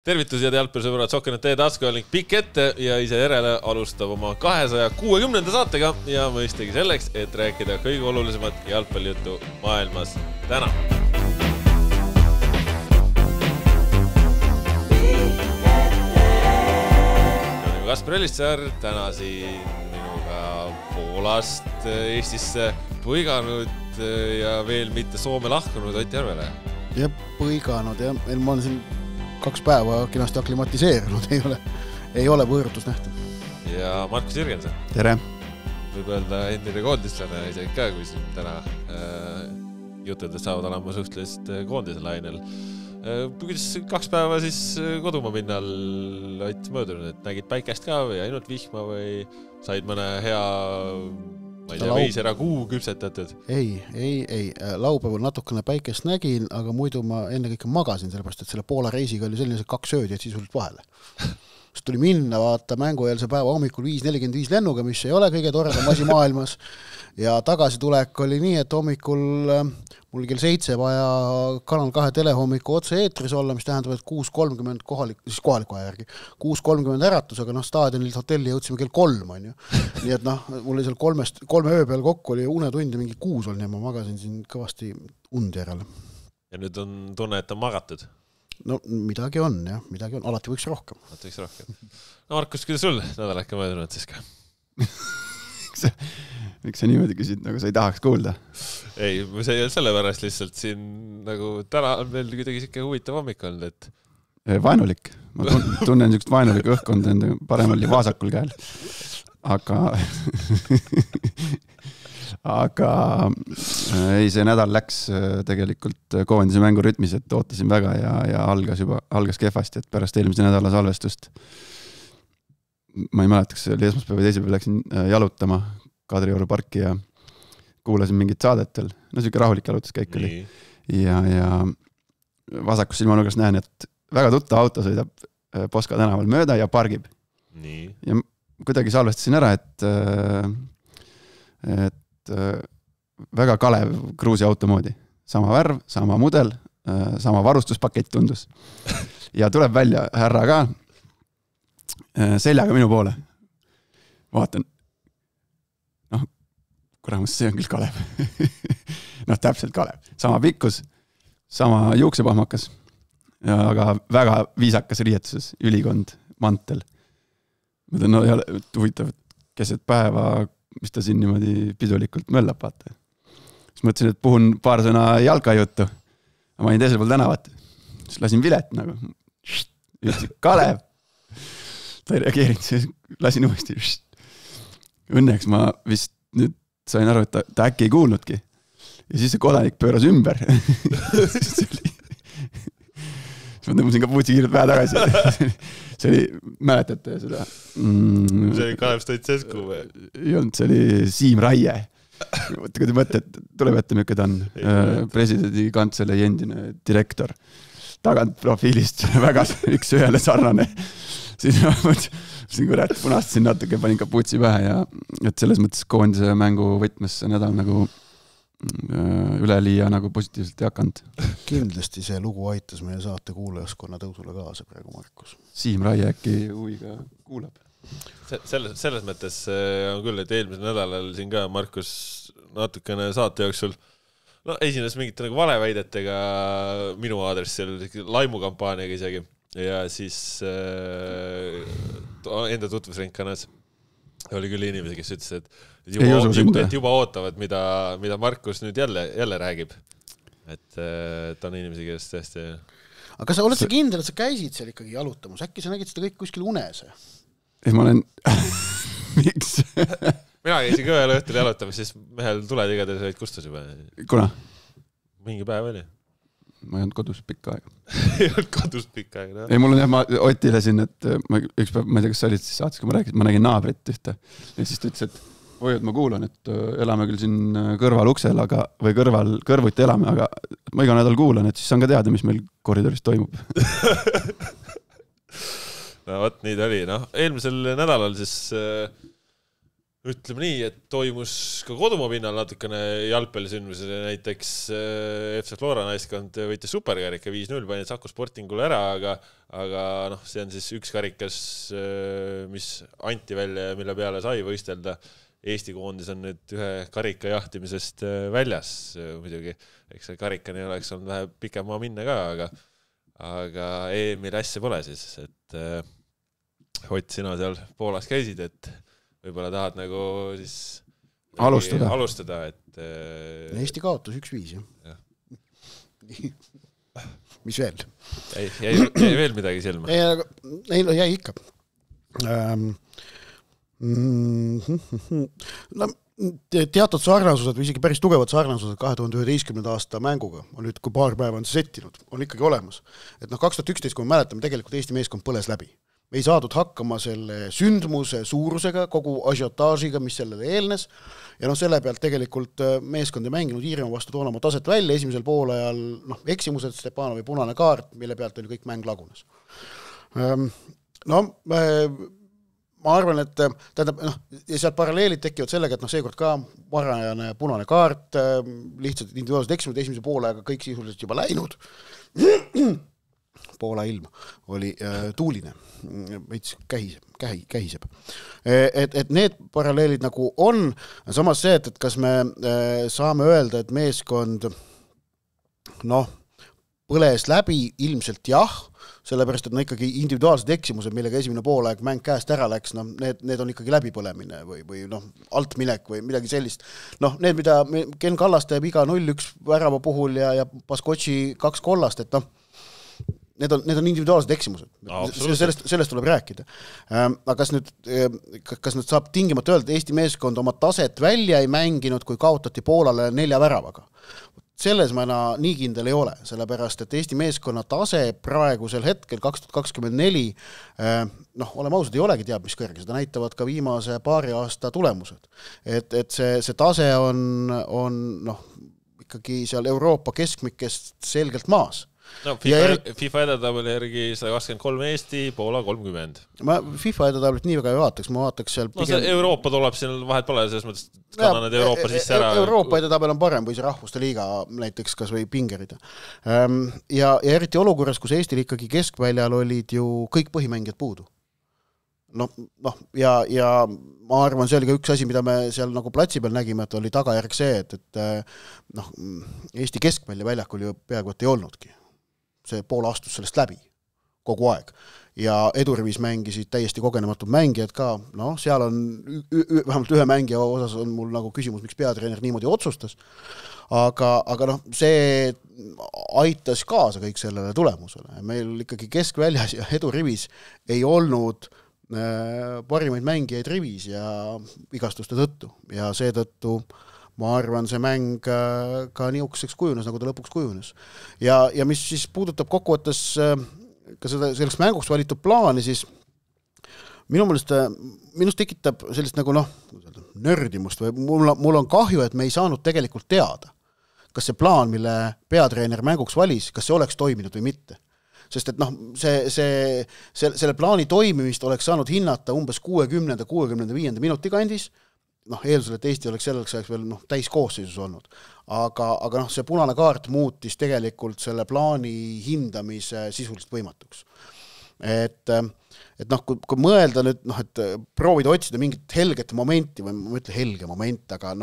Tervitus ja jalgpallisõbrad, Sokkernet tasku ning pikk ette ja ise järele alustab oma 260. saatega ja mõistagi selleks, et rääkida kõige olulisemat jalgpallijuttu maailmas täna. Kaspar Elissaar, täna siin minuga Poolast Eestisse põiganud ja veel mitte Soome lahkunud Ott Järvele. Ja põiganud ja ma olen siin 2 päeva kenasti aklimatiseerunud, ei ole võõrutus nähtud. Ja Markus Jürgensen. Tere. Võib öelda endine koondislane isegi ka, kui siin täna jutudes saavad olema suhtelist koondise lainel. Kuidas 2 päeva siis kodumaa pinnal Ott möödunud, et nägid päikest ka või ainult vihma või said mõne hea veisera kuu küpsetatud? Ei. Laupäeval natukene päikest nägin, aga muidu ma enne kõike magasin, sellepärast, et selle Poola reisiga oli selline 2 ööd, et sisuliselt vahele. Siis tuli minna vaata mängueelse päeva hommikul 5:45 lennuga, mis ei ole kõige toredam asi maailmas. Ja tagasitulek oli nii, et hommikul mul kell 7 vaja Kanal 2 telehommiku otse eetris olla, mis tähendab, et 6:30 kohaliku aja järgi. 6:30 äratus, aga staadionilt hotelli jõudsime kell 3, on ju. Nii et mul oli seal 3 öö peal kokku oli unetund ja mingi 6 oli, ja ma magasin siin kõvasti und järele. Ja nüüd on tunne, et on magatud? No midagi on, jah, midagi on. Alati võiks rohkem. No Markus, kuidas sul nädal äkki möödunud siis ka? Miks sa niimoodi küsid, nagu sa ei tahaks kuulda? Ei, see ei ole selle pärast lihtsalt siin nagu täna on veel kuidagi siuke huvitav hommik olnud, et... Vaenulik. Ma tunnen niisugust vaenulikku õhkkonda, parem oli vaasakul käel. Aga ei, see nädal läks tegelikult koondise mängurütmis, et ootasin väga ja algas kehvasti, et pärast eelmise nädala salvestust ma ei mäleta, kas oli esmaspäeva teisipäev läksin jalutama Kadrioru parki ja kuulasin mingit saadetel. No siuke rahulik jalutuskäik oli. Ja vasakus silmanurgas näen, et väga tuttav auto sõidab Poska tänaval mööda ja pargib. Nii. Ja kuidagi salvestasin ära, et väga Kalev Kruusi auto moodi. Sama värv, sama mudel, sama varustuspakett tundus. Ja tuleb välja härra ka seljaga minu poole. Vaatan, kuramus, see on küll Kalev. Täpselt Kalev. Sama pikkus, sama juuksepahmakas, aga väga viisakas riietuses, ülikond, mantel. Ma tean, ei ole huvitav, keset päeva, mis ta siin niimoodi pidulikult möllab, vaata. Siis mõtlesin, et puhun paar sõna jalkajuttu. Ma olin teisel pool tänavat. Siis lasin vilet nagu. Ütlesin, Kalev! Ta ei reageerinud, siis lasin uuesti. Õnneks ma vist nüüd sain aru, et ta äkki ei kuulnudki. Ja siis see kodanik pööras ümber. Siis ma tõmbasin kaputsi kiirelt vähe tagasi. See oli, mäletate seda? See oli Kalev Stoicescu või? Ei olnud, see oli Siim Raie. Kui te mõtlete, tuleb ette, milline ta on. Presidendi kantselei endine direktor. Tagant profiilist väga üks ühele sarnane. Siis ma mõtlesin, kui punastasin natuke, panin kaputsi pähe ja et selles mõttes koondise mängu võtmes see nädal nagu üleliia nagu positiivselt ei hakanud. Kindlasti see lugu aitas meie saate kuulajaskonna tõusule kaasa praegu, Markus. Siim Raie äkki huviga kuulab. Selles mõttes on küll, et eelmisel nädalal siin ka Markus natukene saate jooksul esines mingite nagu valeväidetega minu aadressil, laimukampaaniaga isegi. Ja siis enda tutvusringkanas oli küll inimesi, kes ütles, et juba ootavad, mida Markus nüüd jälle räägib. Et on inimesi, kes tõesti... Aga sa oled sa kindel, et sa käisid seal ikkagi jalutamas? Äkki sa nägid seda kõik kuskil unes? Ei, ma olen... Miks? Mina käisin ka ühel õhtul jalutamas, siis mehel tuled igatahes olid kustus juba. Kuna? Mingi päev oli. Ma ei olnud kodus pikka aega. Ei olnud kodus pikka aega, Ei, mul on ma Otile siin, et üks päev, ma ei tea, kas sa olid siis saates, kui ma rääkisin, ma nägin naabrit ühte. Ja siis ta ütles, et oi, et ma kuulan, et elame küll siin kõrval uksel, või kõrvuti elame, aga ma iga nädal kuulan, et siis saan ka teada, mis meil koridoris toimub. No võt, nii ta oli. Eelmisel nädalal siis ütleme nii, et toimus ka kodumaa pinnal natukene jalgpallisündmused ja näiteks FC Flora naiskond võitis superkarika 5-0, pani Saku Sportingule ära, aga noh, see on siis üks karikas, mis anti välja ja mille peale sai võistelda. Eesti koondis on nüüd ühe karika jahtimisest väljas muidugi. Eks see karikani oleks olnud vähe pikem maa minna ka, aga EM-il asja pole siis, et Ott, sina seal Poolas käisid, et võib-olla tahad nagu siis alustada, et Eesti kaotus 1-5, jah. Mis veel? Jäi veel midagi silma? Ei, jäi ikka. No, teatud sarnasused või isegi päris tugevad sarnasused 2011. aasta mänguga on nüüd, kui paar päeva on settinud, on ikkagi olemas. Et 2011, kui me mäletame, tegelikult Eesti meeskond põles läbi. Me ei saadud hakkama selle sündmuse suurusega, kogu asiotaažiga, mis sellele eelnes, ja selle pealt tegelikult meeskond ei mänginud Iirimaa vastu toona oma taset välja, esimesel poolajal eksimused, Stepanovi punane kaart, mille pealt oli kõik mäng lagunes. Ma arvan, et tähendab, ja sealt paralleelid tekivad sellega, et seekord ka varajane punane kaart, lihtsalt individuaalsed eksimused esimese poolajaga kõik sisuliselt juba läinud. Poola ilm oli tuuline, veits kähiseb. Et need paralleelid nagu on, samas see, et kas me saame öelda, et meeskond põles läbi ilmselt jah, sellepärast, et ikkagi individuaalsed eksimused, millega esimene poolaeg mäng käest ära läks, need on ikkagi läbipõlemine või altminek või midagi sellist. Need, mida Ken Kallaste jääb iga 0-1 värava puhul ja Baskotši 2 kollast, et need on individuaalsed eksimused. Sellest tuleb rääkida. Aga kas nüüd saab tingimata öelda, et Eesti meeskond oma taset välja ei mänginud, kui kaotati Poolale 4 väravaga? Selles ma nii kindel ei ole, sellepärast, et Eesti meeskonna tase praegusel hetkel 2024, oleme ausad, ei olegi teab mis kõrge, seda näitavad ka viimase paari aasta tulemused. Et see tase on ikkagi seal Euroopa keskmikest selgelt maas. FIFA edetabeli järgi 123 Eesti, Poola 30. Ma FIFA edetabelit nii väga ei vaataks, ma vaataks seal pigem... Euroopa tuleb siin vahet pole, selles mõttes kanna need Euroopa sisse ära. Euroopa edetabel on parem või see rahvuste liiga näiteks kas või pingerida. Ja eriti olukorras, kus Eestil ikkagi keskväljal olid ju kõik põhimängijad puudu. Ja ma arvan, see oli ka üks asi, mida me seal nagu platsi peal nägime, et oli tagajärg see, et Eesti keskvälja väljakul ju peaaegu et ei olnudki. See Poola astus sellest läbi kogu aeg. Ja edurivis mängisid täiesti kogenematud mängijad ka. Seal on vähemalt ühe mängija osas on mul nagu küsimus, miks peatreener niimoodi otsustas. Aga see aitas kaasa kõik sellele tulemusele. Meil ikkagi keskväljas ja edurivis ei olnud parimaid mängijaid rivis ja vigastuste tõttu. Ja seetõttu ma arvan, see mäng ka niisuguseks kujunes, nagu ta lõpuks kujunes. Ja mis siis puudutab kokkuvõttes ka selleks mänguks valitud plaani, siis minust tekitab sellist nagu nördimust või mul on kahju, et me ei saanud tegelikult teada, kas see plaan, mille peatreener mänguks valis, kas see oleks toiminud või mitte. Sest et selle plaani toimimist oleks saanud hinnata umbes 60-65 minuti kandis, eeldusel, et Eesti oleks selleks ajaks veel täis koosseisus olnud. Aga see punane kaart muutis tegelikult selle plaani hindamise sisuliselt võimatuks. Kui mõelda nüüd, et proovida otsida mingit helget momenti, või ma ütlen helge moment, aga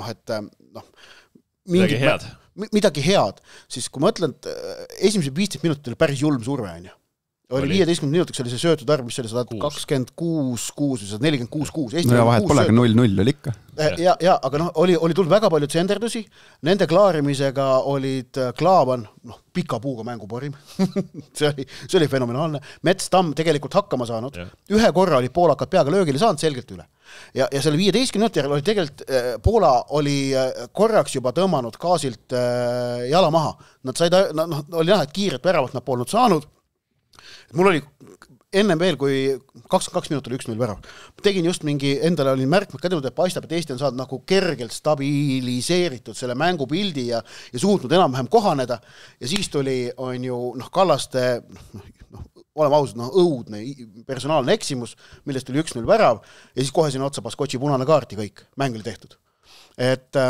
midagi head, siis kui ma ütlen, et esimese 15 minutit oli päris julm surve, oli 15 minutiks oli see söötud arv, mis oli 126-6 või 146-6. No ja vahet pole, aga 0-0 oli ikka. Ja, aga oli tulnud väga palju tsenderdusi, nende klaarimisega olid Klaavan, pika puuga mänguparim. see oli fenomenaalne. Mets Tamm tegelikult hakkama saanud. Ühe korra oli poolakad peaga löögile saanud selgelt üle. Ja selle 15 minuti järel oli tegelikult Poola oli korraks juba tõmmanud gaasilt jala maha. Oli näha, et kiiret väravat nad polnud saanud. Mul oli ennem veel, kui 22 minutit oli 1-0 värav. Tegin just mingi, endale olin märkmed kädinud, et paistab, et Eesti on saanud nagu kergelt stabiliseeritud selle mängupildi ja suutnud enam-vähem kohaneda. Ja siis tuli, on ju, Kallaste oleme ausad, õudne personaalne eksimus, millest oli 1-0 värav ja siis kohe sinna otsa Baskotši punane kaarti kõik, mäng oli tehtud. Et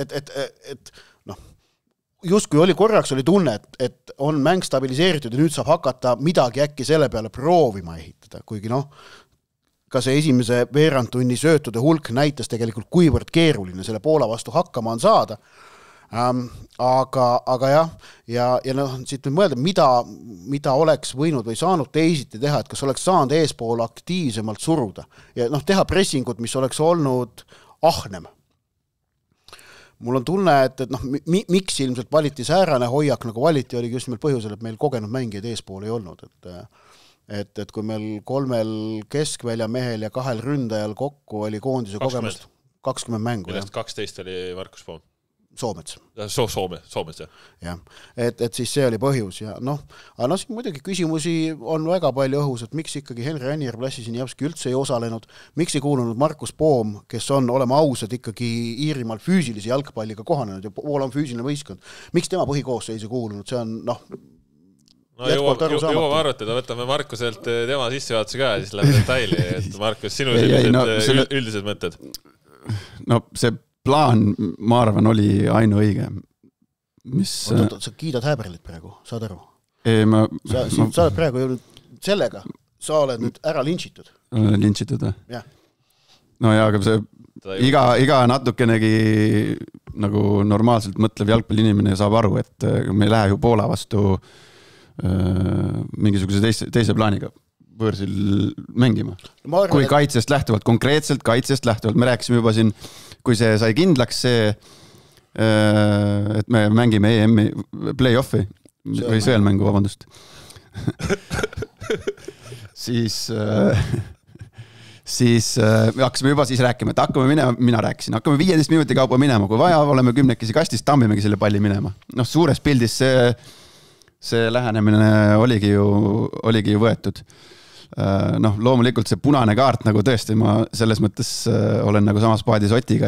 justkui oli korraks oli tunne, et on mäng stabiliseeritud ja nüüd saab hakata midagi äkki selle peale proovima ehitada, kuigi ka see esimese veerandtunni söötude hulk näitas tegelikult kuivõrd keeruline selle Poola vastu hakkama on saada. Aga jah, ja siit võib mõelda, mida oleks võinud või saanud teisiti teha, et kas oleks saanud eespool aktiivsemalt suruda ja teha pressingut, mis oleks olnud ahnem. Mul on tunne, et miks ilmselt valiti säärane hoiak, nagu valiti, oli just nimelt põhjusel, et meil kogenud mängijaid eespool ei olnud, et kui meil 3 keskvälja mehel ja 2 ründajal kokku oli koondise 20. kogemust 20 mängu. Millest 12 oli Markus Poom. Soomets. Soomets, jah. Ja, et siis see oli põhjus ja aga siin muidugi küsimusi on väga palju õhus, et miks ikkagi Henri Annier Vlasisinjavski üldse ei osalenud, miks ei kuulunud Markus Poom, kes on, olema ausad, ikkagi Iirimaal füüsilise jalgpalliga kohanenud ja Poola on füüsiline võistkond. Miks tema põhikoosseis ei kuulunud, see on jõuame arvutada, võtame Markuselt tema sissejuhatuse ka ja siis läheb detaili, et Markus, sinu üldised mõtted? See plaan, ma arvan, oli ainuõige. Sa kiidad Häberlit praegu, saad aru? Sa oled praegu sellega, sa oled nüüd ära lintšitud. Lintšitud või? Jah. No jaa, aga see iga natukenegi nagu normaalselt mõtlev jalgpalliinimene saab aru, et me ei lähe ju Poola vastu mingisuguse teise plaaniga võõrsil mängima. Kui kaitsest lähtuvalt, konkreetselt kaitsest lähtuvalt, me rääkisime juba siin, kui see sai kindlaks see, et me mängime EM-i play-offi või sõelmängu, vabandust. siis hakkasime juba siis rääkima, et hakkame minema, mina rääkisin, hakkame 15 minuti kaupa minema, kui vaja, oleme 10 kastis, tammimegi selle palli minema. Suures pildis see lähenemine oligi ju võetud. Loomulikult see punane kaart, nagu tõesti ma selles mõttes olen nagu samas paadis Otiga,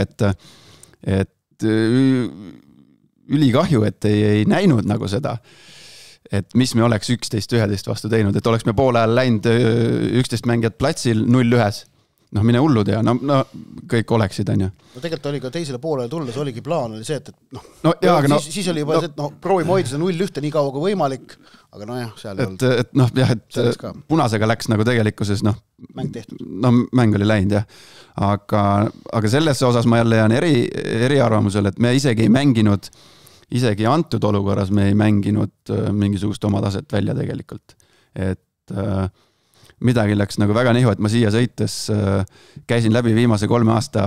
et ülikahju, et ei näinud nagu seda, et mis me oleks 11-11 vastu teinud, et oleks me poole ajal läinud 11 mängijad platsil 0-1. Mine hullud ja kõik oleksid, on ju. Tegelikult oli ka teisele poolele tulles, oligi plaan, oli see, et siis oli juba see, et proovime hoida seda 0-1 nii kaua kui võimalik, aga seal ei olnud. Et punasega läks nagu tegelikkuses, mäng tehtud. Mäng oli läinud, jah. Aga selles osas ma jälle jään eriarvamusel, et me isegi ei mänginud, isegi antud olukorras me ei mänginud mingisugust oma taset välja tegelikult. Et midagi läks nagu väga nihu, et ma siia sõites käisin läbi viimase 3 aasta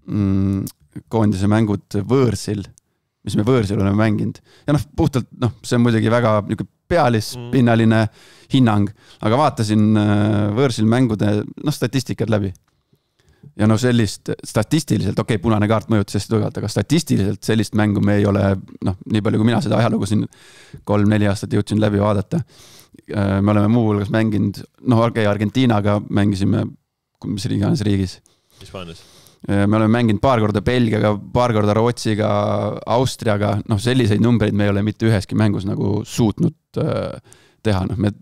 koondise mängud võõrsil, mis me võõrsil oleme mänginud. Ja puhtalt, see on muidugi väga pealispinnaline hinnang, aga vaatasin võõrsil mängude statistikad läbi. Ja sellist statistiliselt, punane kaart mõjutas hästi tugevalt, aga statistiliselt sellist mängu me ei ole, nii palju kui mina seda ajalugu siin 3-4 aastat jõudsin läbi vaadata. Me oleme muu hulgas mänginud, Argentiinaga mängisime, mis riigis. Hispaanias. Me oleme mänginud paar korda Belgiaga, paar korda Rootsiga, Austriaga, selliseid numbreid me ei ole mitte üheski mängus nagu suutnud teha.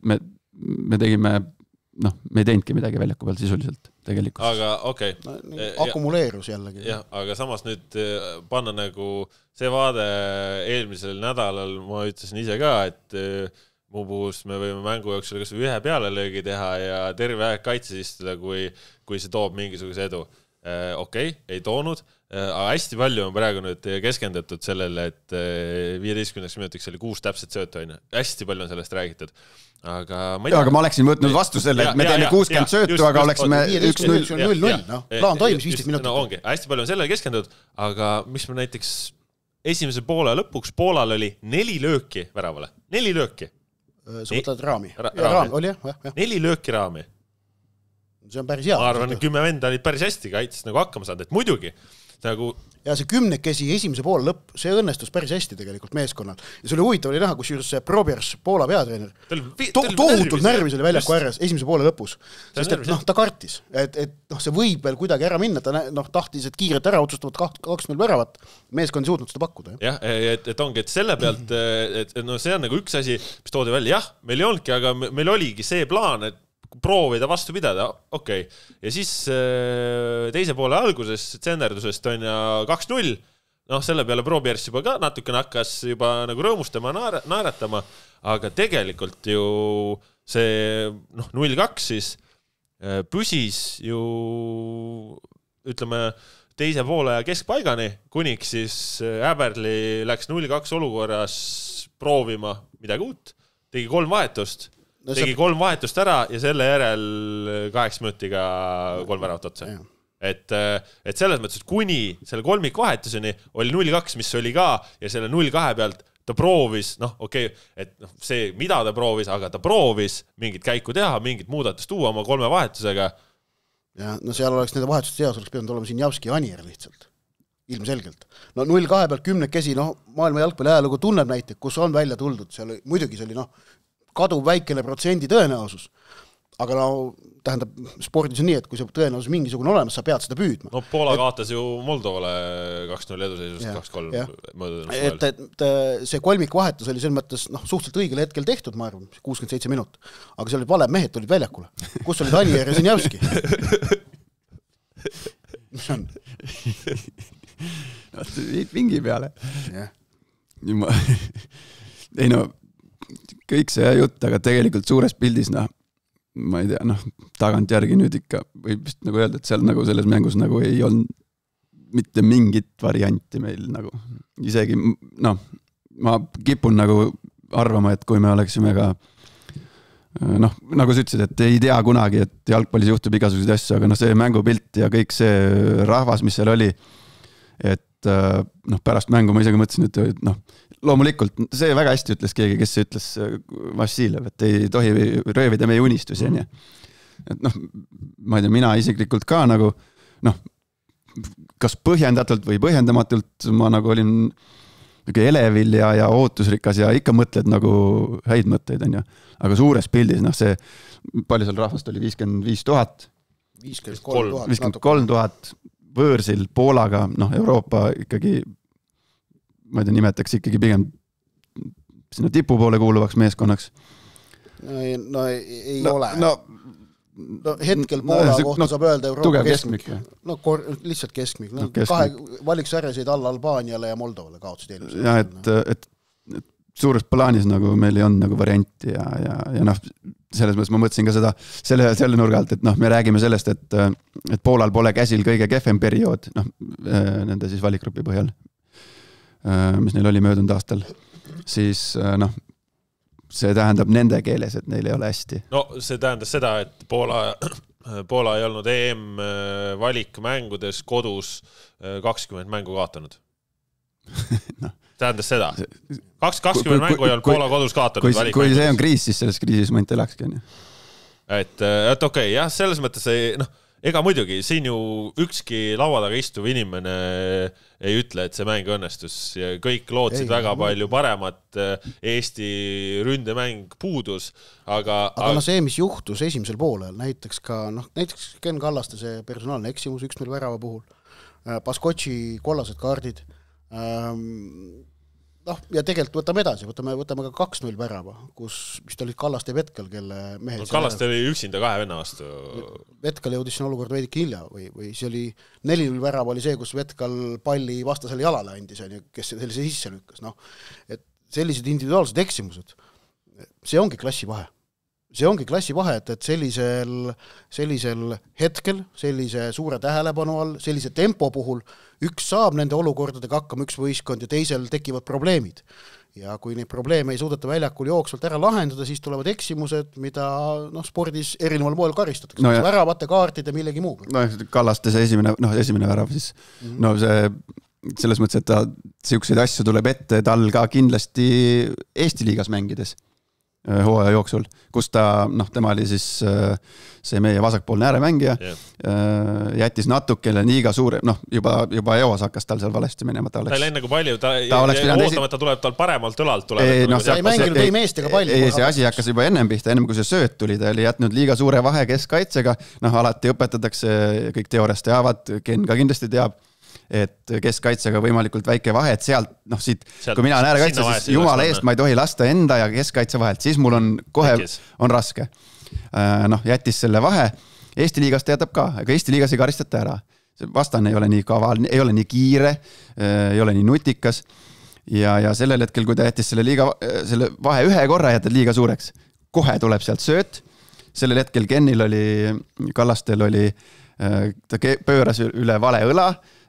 Me tegime, me ei teinudki midagi väljaku peal sisuliselt tegelikult. Aga okei. Akumuleerus jällegi. Jah, aga samas nüüd panna nagu see vaade eelmisel nädalal, ma ütlesin ise ka, et muu puhus me võime mängu jooksul kas ühe pealelöögi teha ja terve aeg kaitses istuda, kui see toob mingisuguse edu. Ei toonud, aga hästi palju on praegu nüüd keskendatud sellele, et 15 minutiks oli 6 täpset söötu, hästi palju on sellest räägitud. Aga ma oleksin võtnud vastu selle, et me teeme 60 söötu, aga oleksime 1-0. Plaan toimis 15 minutit. Ongi, hästi palju on sellele keskendatud, aga mis me näiteks esimese poole lõpuks Poolal oli 4 lööki väravale. 4 lööki. Sa võtad raami. Raam oli, jah. 4 lööki raami. See on päris hea. Ma arvan, et 10 venda olid päris hästi kaitses nagu hakkama saanud, et muidugi nagu ja see 10 esimese poole lõpp, see õnnestus päris hästi tegelikult meeskonnal. Ja see oli huvitav oli näha, kus juures see Probiers, Poola peatreener, tohutult närvis oli väljaku ääres esimese poole lõpus. Sest et ta kartis, et see võib veel kuidagi ära minna, ta tahtis, et kiirelt ära otsustavad 2-0 väravat, meeskond ei suutnud seda pakkuda. Jah, et ongi, et selle pealt, et see on nagu üks asi, mis toodi välja, jah, meil ei olnudki, aga meil oligi see plaan, et proovida vastu pidada, okei. Ja siis teise poole alguses tsenderdusest on ja 2-0, selle peale Probiers juba ka natukene hakkas juba nagu rõõmustama, naeratama, aga tegelikult ju see 0-2 siis püsis ju ütleme teise poole ja keskpaigani, kuniks siis Äberli läks 0-2 olukorras proovima midagi uut, tegi 3 vahetust, tegi 3 vahetust ära ja selle järel 8 minutiga 3 väravat otsa. Et selles mõttes, et kuni selle 3 vahetuseni oli 0-2, mis oli ka, ja selle 0-2 pealt ta proovis, et see, mida ta proovis, aga ta proovis mingit käiku teha, mingit muudatust tuua oma 3 vahetusega. Ja seal oleks nende vahetuste seas, oleks pidanud olema siin Javski ja Anier lihtsalt. Ilmselgelt. 0-2 pealt 10 maailma jalgpalli ajalugu tunneb näite, kus on välja tuldud. Muidugi see oli kaduv väikene protsendi tõenäosus. Aga tähendab, spordis on nii, et kui see tõenäosus mingisugune olemas, sa pead seda püüdma. Poola kaotas ju Moldovale 2-0 eduseisust 2-3 möödunud. Et see kolmikvahetus oli selles mõttes suhteliselt õigel hetkel tehtud, ma arvan, 67 minut. Aga see olid valed mehed, tulid väljakule. Kus olid Anier ja Sinjavski? Mis on? Vingi peale. Ei kõik see jutt, aga tegelikult suures pildis, ma ei tea, tagant järgi nüüd ikka võib vist nagu öelda, et seal nagu selles mängus nagu ei olnud mitte mingit varianti meil nagu. Isegi, ma kipun nagu arvama, et kui me oleksime ka nagu sa ütlesid, et ei tea kunagi, et jalgpallis juhtub igasuguseid asju, aga see mängupilt ja kõik see rahvas, mis seal oli, et pärast mängu ma isegi mõtlesin, et loomulikult, see väga hästi ütles keegi, kes ütles Vassiljev, et ei tohi röövida meie unistusi. Et ma ei tea, mina isiklikult ka nagu, kas põhjendatult või põhjendamatult ma nagu olin elevil ja ootusrikas ja ikka mõtled nagu häid mõtteid, on ju. Aga suures pildis, see, palju seal rahvast oli, 55 000? 53 000 võõrsil Poolaga, Euroopa ikkagi, ma ei tea, nimetaks ikkagi pigem sinna tipu poole kuuluvaks meeskonnaks. Ei ole. Hetkel Poola kohta saab öelda Euroopa keskmik. Lihtsalt keskmik. Valiksarjasid alla Albaaniale ja Moldovale kaotsid eelmisel. Ja, et suures plaanis nagu meil ei on nagu varianti ja selles mõttes ma mõtlesin ka seda selle nurga alt, et me räägime sellest, et Poolal pole käsil kõige kehvem periood, nende siis valikgrupi põhjal, mis neil oli möödunud aastal, siis see tähendab nende keeles, et neil ei ole hästi. See tähendas seda, et Poola ei olnud EM valikmängudes kodus 20 mängu kaotanud. Tähendas seda. 20 mängu ei olnud Poola kodus kaotanud. Kui see on kriis, siis selles kriisis mõnt elakski. Et okei, jah, selles mõttes ega muidugi, siin ju ükski laua taga istuv inimene ei ütle, et see mäng õnnestus ja kõik lootsid väga palju paremat, Eesti ründemäng puudus, aga see, mis juhtus esimesel poolel, näiteks Ken Kallaste see personaalne eksimus 1-0 värava puhul, Baskotši kollased kaardid, ja tegelikult võtame edasi, võtame ka 2-0 värava, kus vist olid Kallaste ja Vetkal, kelle mehed... Kallaste oli üksinda 2 venna vastu. Vetkal jõudis siin olukord veidike hilja või see oli 4-0 värava oli see, kus Vetkal palli vastasele jalale andis, kes sellise sisse lükkas. Et sellised individuaalsed eksimused, see ongi klassivahe. See ongi klassivahe, et sellisel hetkel, sellise suure tähelepanu all, sellise tempo puhul üks saab nende olukordadega hakkama üks võistkond ja teisel tekivad probleemid. Ja kui neid probleeme ei suudeta väljakul jooksvalt ära lahendada, siis tulevad eksimused, mida spordis erineval moel karistatakse. Väravate kaartide millegi muu. Kallaste see esimene värav siis. See selles mõttes, et ta selliseid asju tuleb ette tal ka kindlasti Eesti liigas mängides. hooaja jooksul, kus ta, tema oli siis see meie vasakpoolne ääremängija, jättis natukele liiga suure, juba eos hakkas tal seal valesti minema. Ta ei läinud nagu palju, ta ootama, et ta tuleb tal paremalt õlalt tuleb. Ta ei mänginud ei meestega palju. See asi hakkas juba ennem pihta, ennem kui see sööt tuli, ta oli jätnud liiga suure vahe keskkaitsega, alati õpetatakse, kõik teooriast teavad, Ken ka kindlasti teab, et keskkaitsega võimalikult väike vahe, et sealt, siit, kui mina olen äärekaitse, siis jumala eest ma ei tohi lasta enda ja keskkaitse vahelt, siis mul on kohe on raske. Jättis selle vahe, Eesti liigast jätab ka, aga Eesti liigas ei karistata ära. Vastane ei ole nii kaval, ei ole nii kiire, ei ole nii nutikas ja sellel hetkel, kui ta jättis selle vahe ühe korra jätad liiga suureks, kohe tuleb sealt sööt, sellel hetkel Kenil oli, Kallastel oli, ta pööras üle vale õla,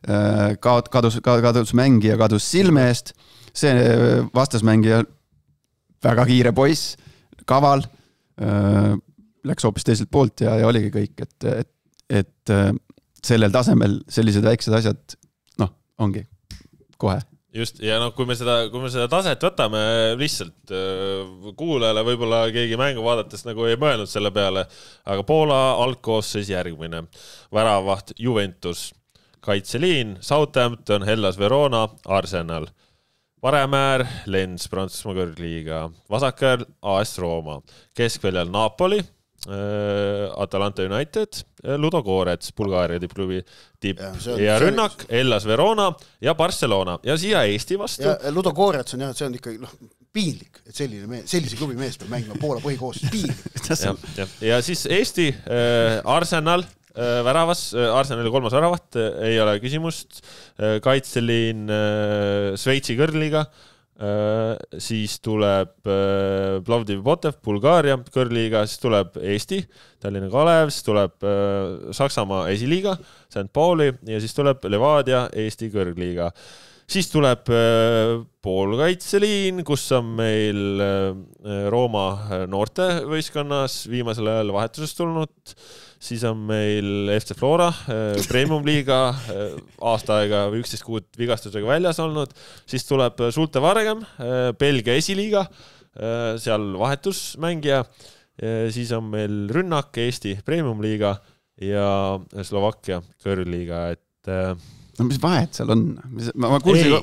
kadus mängija, kadus silme eest, see vastasmängija väga kiire poiss, kaval, läks hoopis teiselt poolt ja oligi kõik, et sellel tasemel sellised väiksed asjad, ongi kohe. Just, ja kui me seda taset võtame lihtsalt kuulajale, võib-olla keegi mängu vaadates nagu ei mõelnud selle peale, aga Poola algkoosseis järgmine. Väravaht Juventus, kaitseliin, Southampton, Hellas Verona, Arsenal. Paremäär, Lens, Prantsusmaa kõrgliiga. Vasakääl, AS Rooma. Keskväljal Napoli, Atalanta United, Ludo Gorets, Bulgaaria tippklubi tipp ja rünnak, Hellas Verona ja Barcelona. Ja siia Eesti vastu. Ja Ludo Gorets on see on ikkagi piinlik, et sellise klubi mees peab mängima Poola põhikoosseis. Piinlik. Ja siis Eesti, Arsenal, väravas, Arsenali 3. väravat, ei ole küsimust, kaitseliin Šveitsi kõrgliiga, siis tuleb Plovdiv Botev, Bulgaaria kõrgliiga, siis tuleb Eesti, Tallinna Kalev, siis tuleb Saksamaa esiliiga, St. Pauli ja siis tuleb Levadia, Eesti kõrgliiga. Siis tuleb poolkaitseliin, kus on meil Rooma noorte võistkonnas viimasel ajal vahetusest tulnud. Siis on meil FC Flora, Premium-liiga, aasta aega või 11 kuud vigastusega väljas olnud. Siis tuleb Sulte Varegem, Belgia esiliiga, seal vahetusmängija. Siis on meil rünnak, Eesti Premium-liiga ja Slovakkia kõrgliiga, et... mis vahet seal on? Ma kuulsin...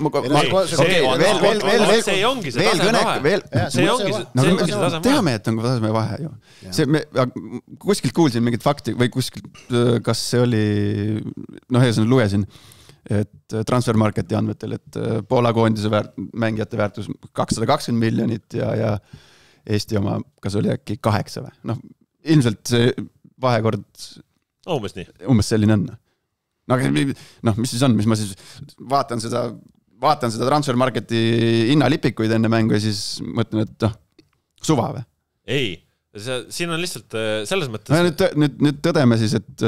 See ongi see taseme vahe. See ongi see taseme teame, et on taseme vahe ju. Kuskilt kuulsin mingit fakti või kuskilt, kas see oli, lugesin, et Transfermarketi andmetel, et Poola koondise mängijate väärtus 220 miljonit ja Eesti oma, kas oli äkki 8 või? Ilmselt see vahekord umbes selline on. Mis siis on, mis ma siis vaatan seda Transfermarketi hinnalipikuid enne mängu ja siis mõtlen, et suva või? Ei, siin on lihtsalt selles mõttes... Nüüd tõdeme siis, et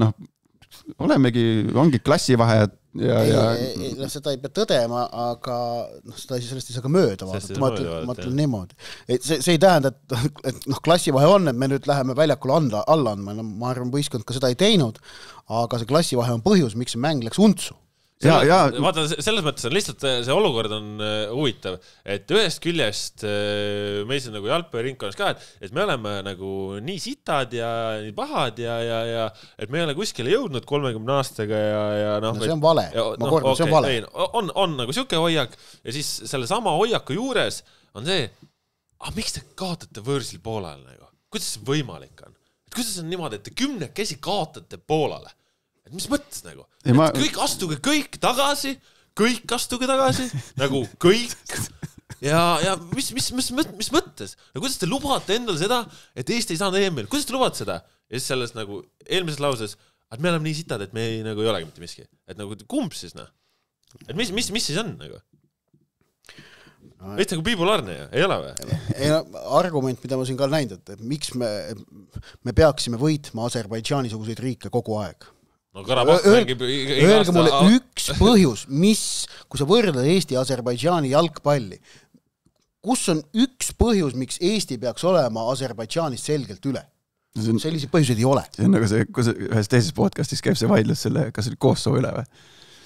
ongi klassivahejad ja seda ei pea tõdema, aga sellest ei saa ka mööda vaadata. Ma ütlen niimoodi. See ei tähenda, et klassivahe on, et me nüüd läheme väljakule alla andma. Ma arvan, võistkond ka seda ei teinud, aga see klassivahe on põhjus, miks see mäng läks untsu. Vaata, selles mõttes on lihtsalt see olukord on huvitav, et ühest küljest meis on nagu jalgpalliringkonnas ka, et me oleme nagu nii sitad ja nii pahad ja et me ei ole kuskile jõudnud 30 aastaga ja see on vale, ma kordan, see on vale. On nagu siuke hoiak ja siis selle sama hoiaku juures on see, miks te kaotate võõrsil Poolale nagu? Kuidas see võimalik on? Kuidas on niimoodi, et te 10 kaotate Poolale? Et mis mõttes nagu? Kõik astuge kõik tagasi, nagu kõik. Ja mis mõttes? Kuidas te lubate endale seda, et Eesti ei saanud EM-il? Kuidas te lubate seda? Ja siis selles nagu eelmises lauses, et me oleme nii sitad, et me nagu ei olegi mitte miski. Et nagu kumb siis, Et mis siis on nagu? Veits nagu bipolaarne ja ei ole või? Argument, mida ma siin ka näinud, et miks me peaksime võitma Aserbaidžaani-suguseid riike kogu aeg. Öelge mulle üks põhjus, kui sa võrdled Eesti ja Aserbaidžaani jalgpalli, kus on üks põhjus, miks Eesti peaks olema Aserbaidžaanist selgelt üle? Selliseid põhjuseid ei ole. See on nagu see, kus ühes teises podcastis käib see vaidlus selle, kas oli Kosovo üle või?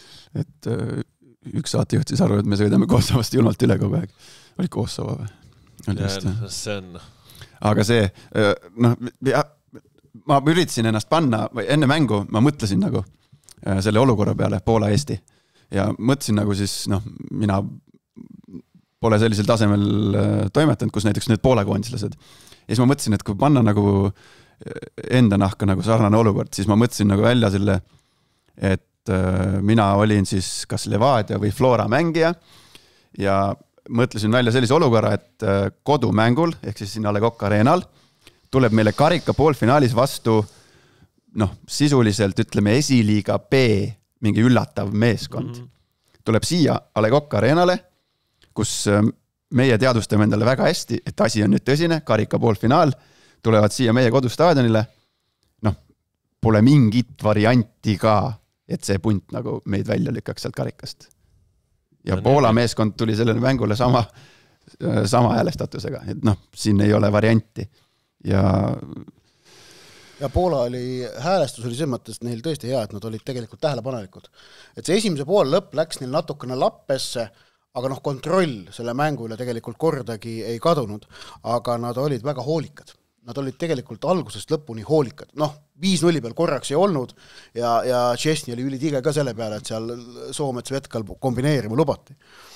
Et üks saatejuht siis arvab, et me sõidame Kosovost julmalt üle kogu aeg. Oli Kosovo või? See on... Aga see, noh, ma üritasin ennast panna, või enne mängu ma mõtlesin nagu selle olukorra peale Poola-Eesti ja mõtlesin nagu siis, noh, mina pole sellisel tasemel toimetanud, kus näiteks need Poola koondislased. Ja siis ma mõtlesin, et kui panna nagu enda nahka nagu sarnane olukord, siis ma mõtlesin nagu välja selle, et mina olin siis kas Levadia või Flora mängija ja mõtlesin välja sellise olukorra, et kodumängul, ehk siis siin A Le Coq Arenal, tuleb meile karika poolfinaalis vastu, noh, sisuliselt ütleme esiliiga B, mingi üllatav meeskond. Tuleb siia A Le Coq Arenale, kus meie teadvustame endale väga hästi, et asi on nüüd tõsine, karika poolfinaal, tulevad siia meie kodustaadionile, noh, pole mingit varianti ka, et see punt nagu meid välja lükkaks sealt karikast. Ja Poola meeskond tuli sellele mängule sama häälestatusega, et noh, siin ei ole varianti. Ja Poola häälestus oli selles mõttes neil tõesti hea, et nad olid tegelikult tähelepanelikud. Et see esimese poole lõpp läks neil natukene lappesse, aga noh, kontroll selle mängu üle tegelikult kordagi ei kadunud, aga nad olid väga hoolikad. Nad olid tegelikult algusest lõpuni hoolikad. Noh, 5-0 peal korraks ei olnud ja Chesney oli ülitige ka selle peale, et seal Soomets Vetkal kombineerima lubati.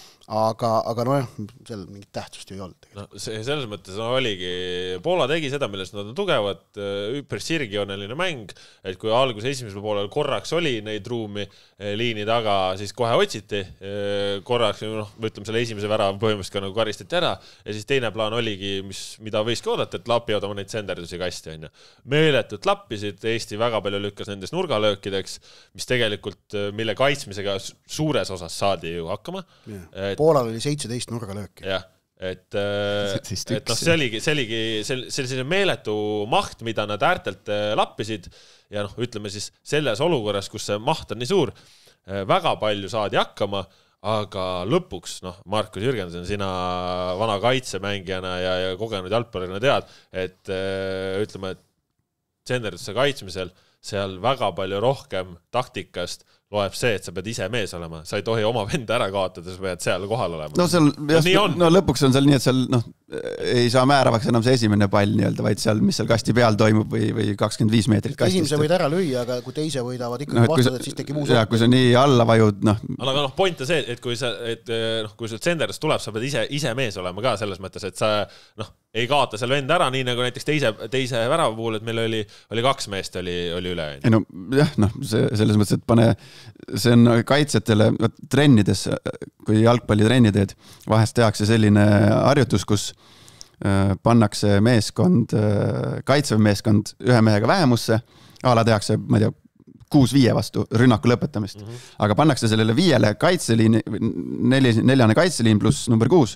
Aga noh, seal mingit tähtsust ei olnud. No, selles mõttes oligi, Poola tegi seda, millest nad on tugevad, üpris sirgjooneline mäng, et kui algus esimesel poolel korraks oli neid ruumi liini taga, siis kohe otsiti korraks, noh, ütleme selle esimese vära põhimõtteliselt ka nagu karistati ära ja siis teine plaan oligi, mida võiski oodata, et lapivad oma neid senderdusi kasti. Meeletult lappisid, Eesti väga palju lükkas nendes nurgalöökideks, mis tegelikult, mille kaitsmisega suures osas saadi ju hakkama. Poolal oli 17 nurgalööki. Jah, et noh, see oligi selline meeletu maht, mida nad äärtelt lappisid ja noh, ütleme siis selles olukorras, kus see maht on nii suur, väga palju saadi hakkama, aga lõpuks, noh, Markus Jürgensen, sina vana kaitsemängijana ja kogenud jalgpallurina tead, et ütleme, et senderdusse kaitsmisel seal väga palju rohkem taktikast loeb see, et sa pead ise mees olema. Sa ei tohi oma venda ära kaotada, sa pead seal kohal olema. No, seal, lõpuks on seal nii, et seal ei saa määravaks enam see esimene pall nii-öelda, vaid seal, mis seal kasti peal toimub või 25 meetrit kastist. Esimese võid ära lüüa, aga kui teise võidavad ikkagi vastada, siis tekib uus. Kui sa nii alla vajud, noh. Aga point on see, et kui sul tsenderdust tuleb, sa pead ise mees olema ka selles mõttes, et sa ei kaota seal vend ära, nii nagu näiteks teise värava puhul, et meil oli 2 meest oli üle. No, jah, selles mõttes, et see on kaitsjatele trennides, kui jalgpallitrenni teed, vahest tehakse selline harjutus, kus pannakse meeskond, kaitsev meeskond ühe mehega vähemusse, ala tehakse, ma ei tea, 6-5 vastu rünnaku lõpetamist. Aga pannakse sellele 5 kaitseliini, 4 kaitseliin pluss number 6,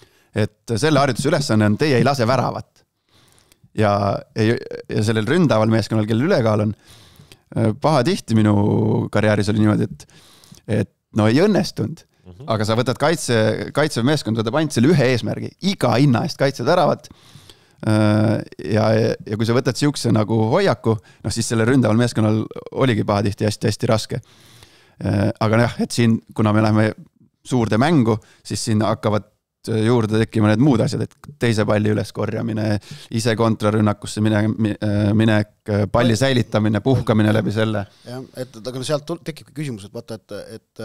et selle harjutuse ülesanne on, teie ei lase väravat. Ja sellel ründaval meeskonnal, kellel ülekaal on, pahatihti minu karjääris oli niimoodi, et no ei õnnestunud. Aga sa võtad kaitsev meeskond, võtab ainult selle ühe eesmärgi, iga hinna eest kaitsed väravat ja kui sa võtad siukse nagu hoiaku, siis selle ründaval meeskonnal oligi pahatihti hästi raske. Aga jah, et siin, kuna me läheme suurde mängu, siis siin hakkavad juurde tekkima need muud asjad, et teise palli üles korjamine, ise kontrarünnakusse minek, palli säilitamine, puhkamine läbi selle. Ja, aga sealt tekibki küsimus, et vaata, et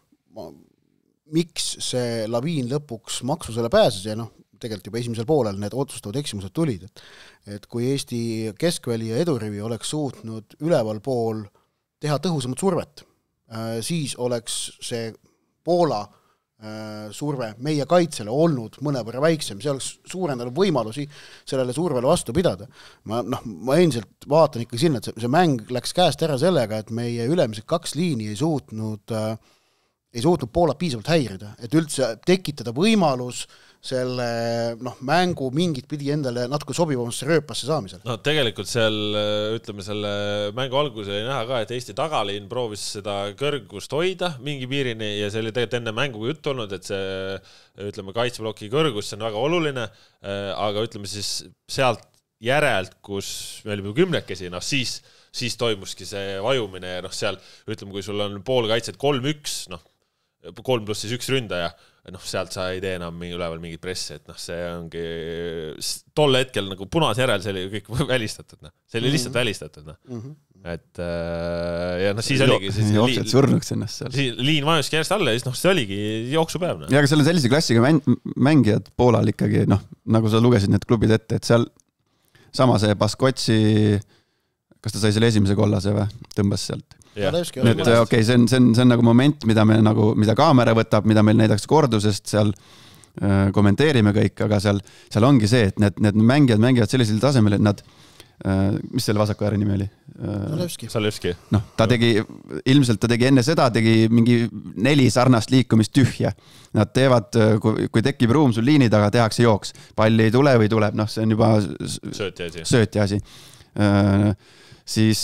miks see laviin lõpuks maksusele pääses ja tegelikult juba esimesel poolel need otsustavad eksimused tulid, et kui Eesti keskväli ja edurivi oleks suutnud üleval pool teha tõhusamat survet, siis oleks see Poola surve meie kaitsele olnud mõnevõrra väiksem, see oleks suurendanud võimalusi sellele survele vastu pidada. Ma endiselt vaatan ikka sinna, et see mäng läks käest ära sellega, et meie ülemised 2 liini ei suutnud Poolat piisavalt häirida, et üldse tekitada võimalus selle mängu mingit pidi endale natuke sobivamasse rööpasse saamisel. No tegelikult seal, ütleme, selle mängu alguse oli näha ka, et Eesti tagaliin proovis seda kõrgust hoida mingi piirini ja see oli tegelikult enne mängu jutt olnud, et see, ütleme, kaitsebloki kõrgus, see on väga oluline, aga ütleme siis sealt järelt, kus me olime 10-kesi, siis toimuski see vajumine ja seal, ütleme, kui sul on pool kaitset 3-1, 3 pluss siis 1 ründaja, sealt sa ei tee enam üleval mingit pressi, et see ongi tol hetkel nagu punase järel see oli kõik välistatud, see oli lihtsalt välistatud, et ja siis oligi jooksed surnuks ennast seal. Liin vajuski järjest alla ja siis see oligi jooksupäev. Ja aga seal on sellise klassiga mängijad Poolal ikkagi, nagu sa lugesid need klubid ette, et seal sama see Baskotsi, kas ta sai selle esimese kollase või tõmbas sealt? Et okei, see on nagu moment, mida kaamera võtab, mida meil näidaks kordusest, seal kommenteerime kõik, aga seal ongi see, et need mängijad mängivad sellisel tasemel, et nad, mis selle vasaku ääre nimi oli? Salevski. Ilmselt ta tegi enne seda, tegi mingi 4 sarnast liikumist tühja. Nad teevad, kui tekib ruum sul liini taga, tehakse jooks. Palli ei tule või tuleb, see on juba sööti asi. Siis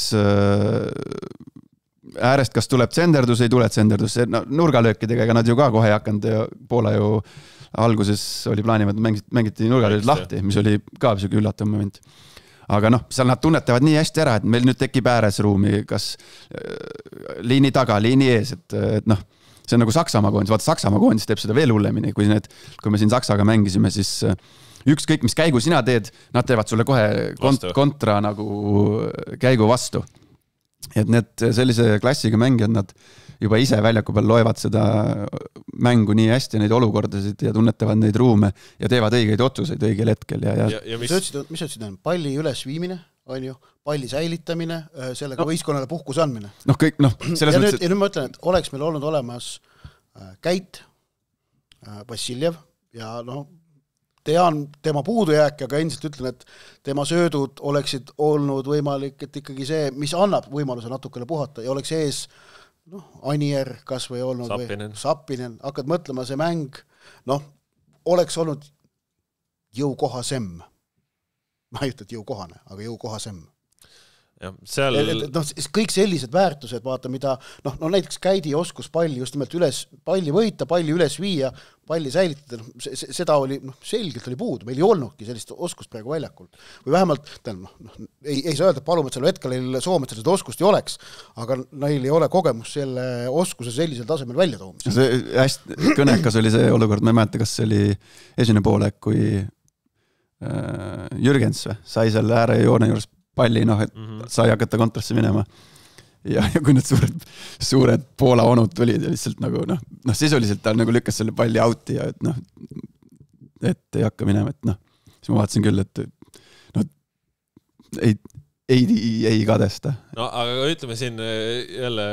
äärest kas tuleb tsenderdus, ei tule tsenderdus, nurgalöökidega, ega nad ju ka kohe ei hakanud, Poola ju alguses oli plaanivad, mängiti nurgalööd lahti, mis oli ka selline üllatav moment. Aga seal nad tunnetavad nii hästi ära, et meil nüüd tekib ääres ruumi, kas liini taga, liini ees, et see on nagu Saksamaa koondis, vaata Saksamaa koondis teeb seda veel hullemini, kui me siin Saksaga mängisime, siis ükskõik, mis käigu sina teed, nad teevad sulle kohe kontra nagu käigu vastu. Et need sellise klassiga mängijad, nad juba ise väljaku peal loevad seda mängu nii hästi, neid olukordasid ja tunnetavad neid ruume ja teevad õigeid otsuseid õigel hetkel. Mis ütlesid, on palli ülesviimine, on ju, palli säilitamine, sellega võistkonnale puhkus andmine. Selles mõttes... Ja nüüd ma ütlen, et oleks meil olnud olemas Käit, Vassiljev ja tean tema puudujääk, aga endiselt ütlen, et tema söödud oleksid olnud võimalik, et ikkagi see, mis annab võimaluse natukene puhata ja oleks ees Anier kas või olnud Sappinen, hakkad mõtlema, see mäng oleks olnud jõukohasem. Ma ei ütle, et jõukohane, aga jõukohasem. Ja, seal... kõik sellised väärtused, vaata, mida näiteks Käidi oskus palli just nimelt palli võita, palli üles viia, palli säilitada, seda oli, selgelt oli puudu, meil ei olnudki sellist oskust praegu väljakul. Või vähemalt, ei saa öelda, et palume, et selle hetkel Soomet seda oskust ei oleks, aga neil ei ole kogemus selle oskuse sellisel tasemel välja toomis. See hästi kõnekas oli see olukord, ma ei mäleta, kas see oli esimene poolek, kui Jürgens sai selle äärejoone juures palli, et sai hakata kontrasse minema. Ja kui need suured Poola onud tulid ja lihtsalt nagu, sisuliselt ta nagu lükkas selle palli outi ja et ei hakka minema, et siis ma vaatasin küll, et ei kadesta. Aga ütleme siin jälle,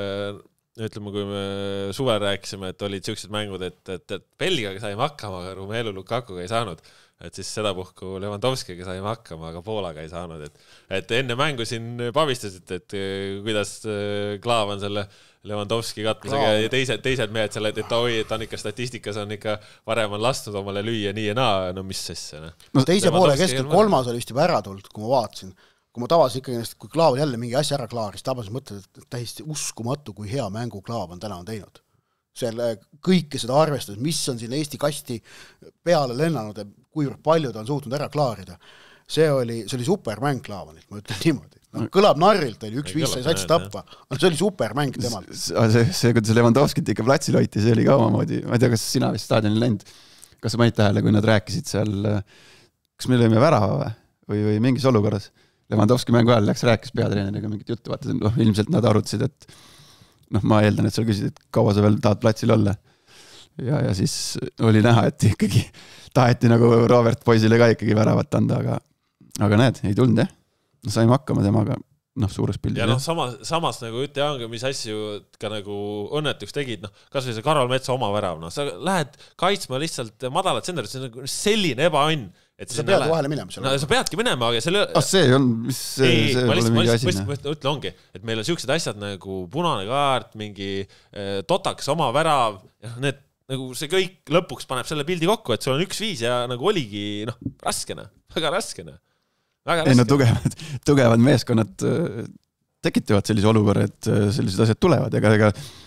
kui me suvel rääkisime, et olid sellised mängud, et Belgiaga saime hakkama, aga Romelu Lukakuga ei saanud. Et siis seda puhku Lewandowskiga saime hakkama, aga Poolaga ei saanud. Et enne mängu siin pavistasid, et kuidas Klaav on selle Lewandowski katmisega ja teised mehed selle, et ta on ikka statistikas on ikka varem on lastnud omale lüüa nii ja naa, mis sesse. Teise poole keskel kolmas oli vist juba ära tulnud, kui ma vaatasin. Kui ma tavasin ikkagi, kui Klaav jälle mingi asja ära klaaris, tabasin mõtled, et täiesti uskumatu, kui hea mängu Klaav on täna teinud. Kõike seda arvestades, mis on siin Eesti kasti peale lennanud ja kuivõrd palju ta on suutnud ära klaarida. See oli supermäng Klaavanilt, ma ütlen niimoodi. Kõlab narrilt, oli 1-5 sai satsi tappa, aga see oli supermäng temalt. See, kui see Lewandowskit ikka platsil hoiti, see oli ka omamoodi. Ma ei tea, kas sina vist staadionil läinud, kas sa panid tähele, kui nad rääkisid seal, kas me lõime värava või mingis olukorras. Lewandowski mängu ajal rääkis peatreeneriga mingit juttu, vaata, ilmselt nad arutasid, et ma eeldan, et seal küsid, et kaua sa veel tahad platsil olla. Ja siis oli näha, et ikkagi taheti nagu Robert Poisile ka ikkagi väravat anda, aga näed, ei tulnud, saime hakkama temaga suures pildis. Ja samas nagu ütle Jaanga, mis asju ka nagu õnnetuks tegid, kas või see Karol Metsa oma värav, sa lähed kaitsma lihtsalt madalat sendrit, see on nagu selline ebaõnn. Sa pead vahele minema. Sa peadki minema, aga selle... see on, mis see pole mingi asi. Ma ütle ongi, et meil on sellised asjad nagu punane kaart, mingi totaks oma värav, need nagu see kõik lõpuks paneb selle pildi kokku, et sul on 1-5 ja nagu oligi raskene, väga raskene. Tugevad meeskonnad tekitavad sellise olukorra, et sellised asjad tulevad, ega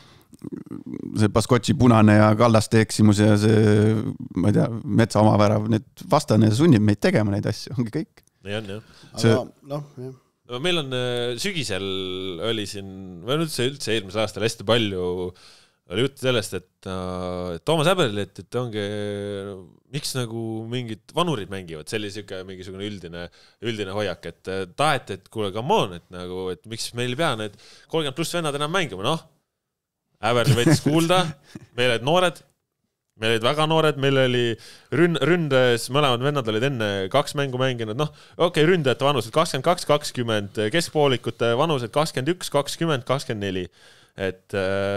see Baskotši punane ja Kallaste eksimus ja see, ma ei tea, Metsa oma värav, need vastane sunnib meid tegema neid asju, ongi kõik. Nii on, jah. Meil on sügisel oli siin, või üldse eelmisel aastal hästi palju oli jutt sellest, et Toomas Häberli, et ongi, miks nagu mingid vanurid mängivad, see oli mingisugune üldine hoiak, et taheti, et kuule, come on, et nagu, et miks meil ei pea need 30 pluss vennad enam mängima, noh, Häberli võttis kuulda, meil olid noored, meil olid väga noored, meil oli ründes, mõlemad vennad olid enne 2 mängu mänginud, noh, okei, ründajate vanused 22, 20, keskpoolikute vanused 21, 20, 24, et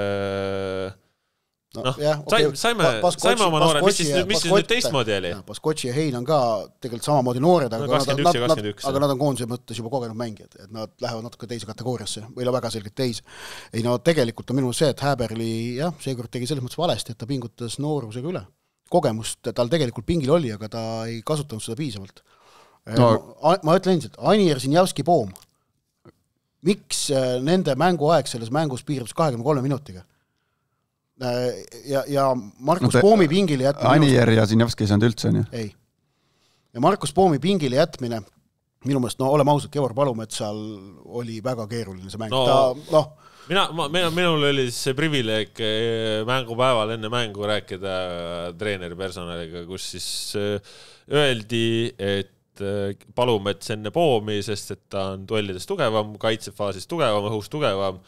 saime oma noored, mis siis nüüd teistmoodi oli? Baskotši ja Hein on ka tegelikult samamoodi noored, aga nad on koondise mõttes juba kogenud mängijad, et nad lähevad natuke teise kategooriasse, või väga selgelt teise. Ei no tegelikult on minu see, et Häberli seekord tegi selles mõttes valesti, et ta pingutas noorusega üle. Kogemust tal tegelikult pingil oli, aga ta ei kasutanud seda piisavalt. Ma ütlen endiselt, Anier Sinjavski Poom. Miks nende mänguaeg selles mängus piirabs 23 minutiga? Ja Markus Poomi pingile jätmine... Anier ja Sinjavski ei saanud üldse, on ju? Ei. Ja Markus Poomi pingile jätmine, minu meelest, oleme ausad, Kevor Palumetsal oli väga keeruline see mäng. Minul oli see privileeg mängupäeval enne mängu rääkida treeneri personaliga, kus siis öeldi, et Palumets enne Poomi, sest et ta on duellides tugevam, kaitsefaasis tugevam, õhus tugevam,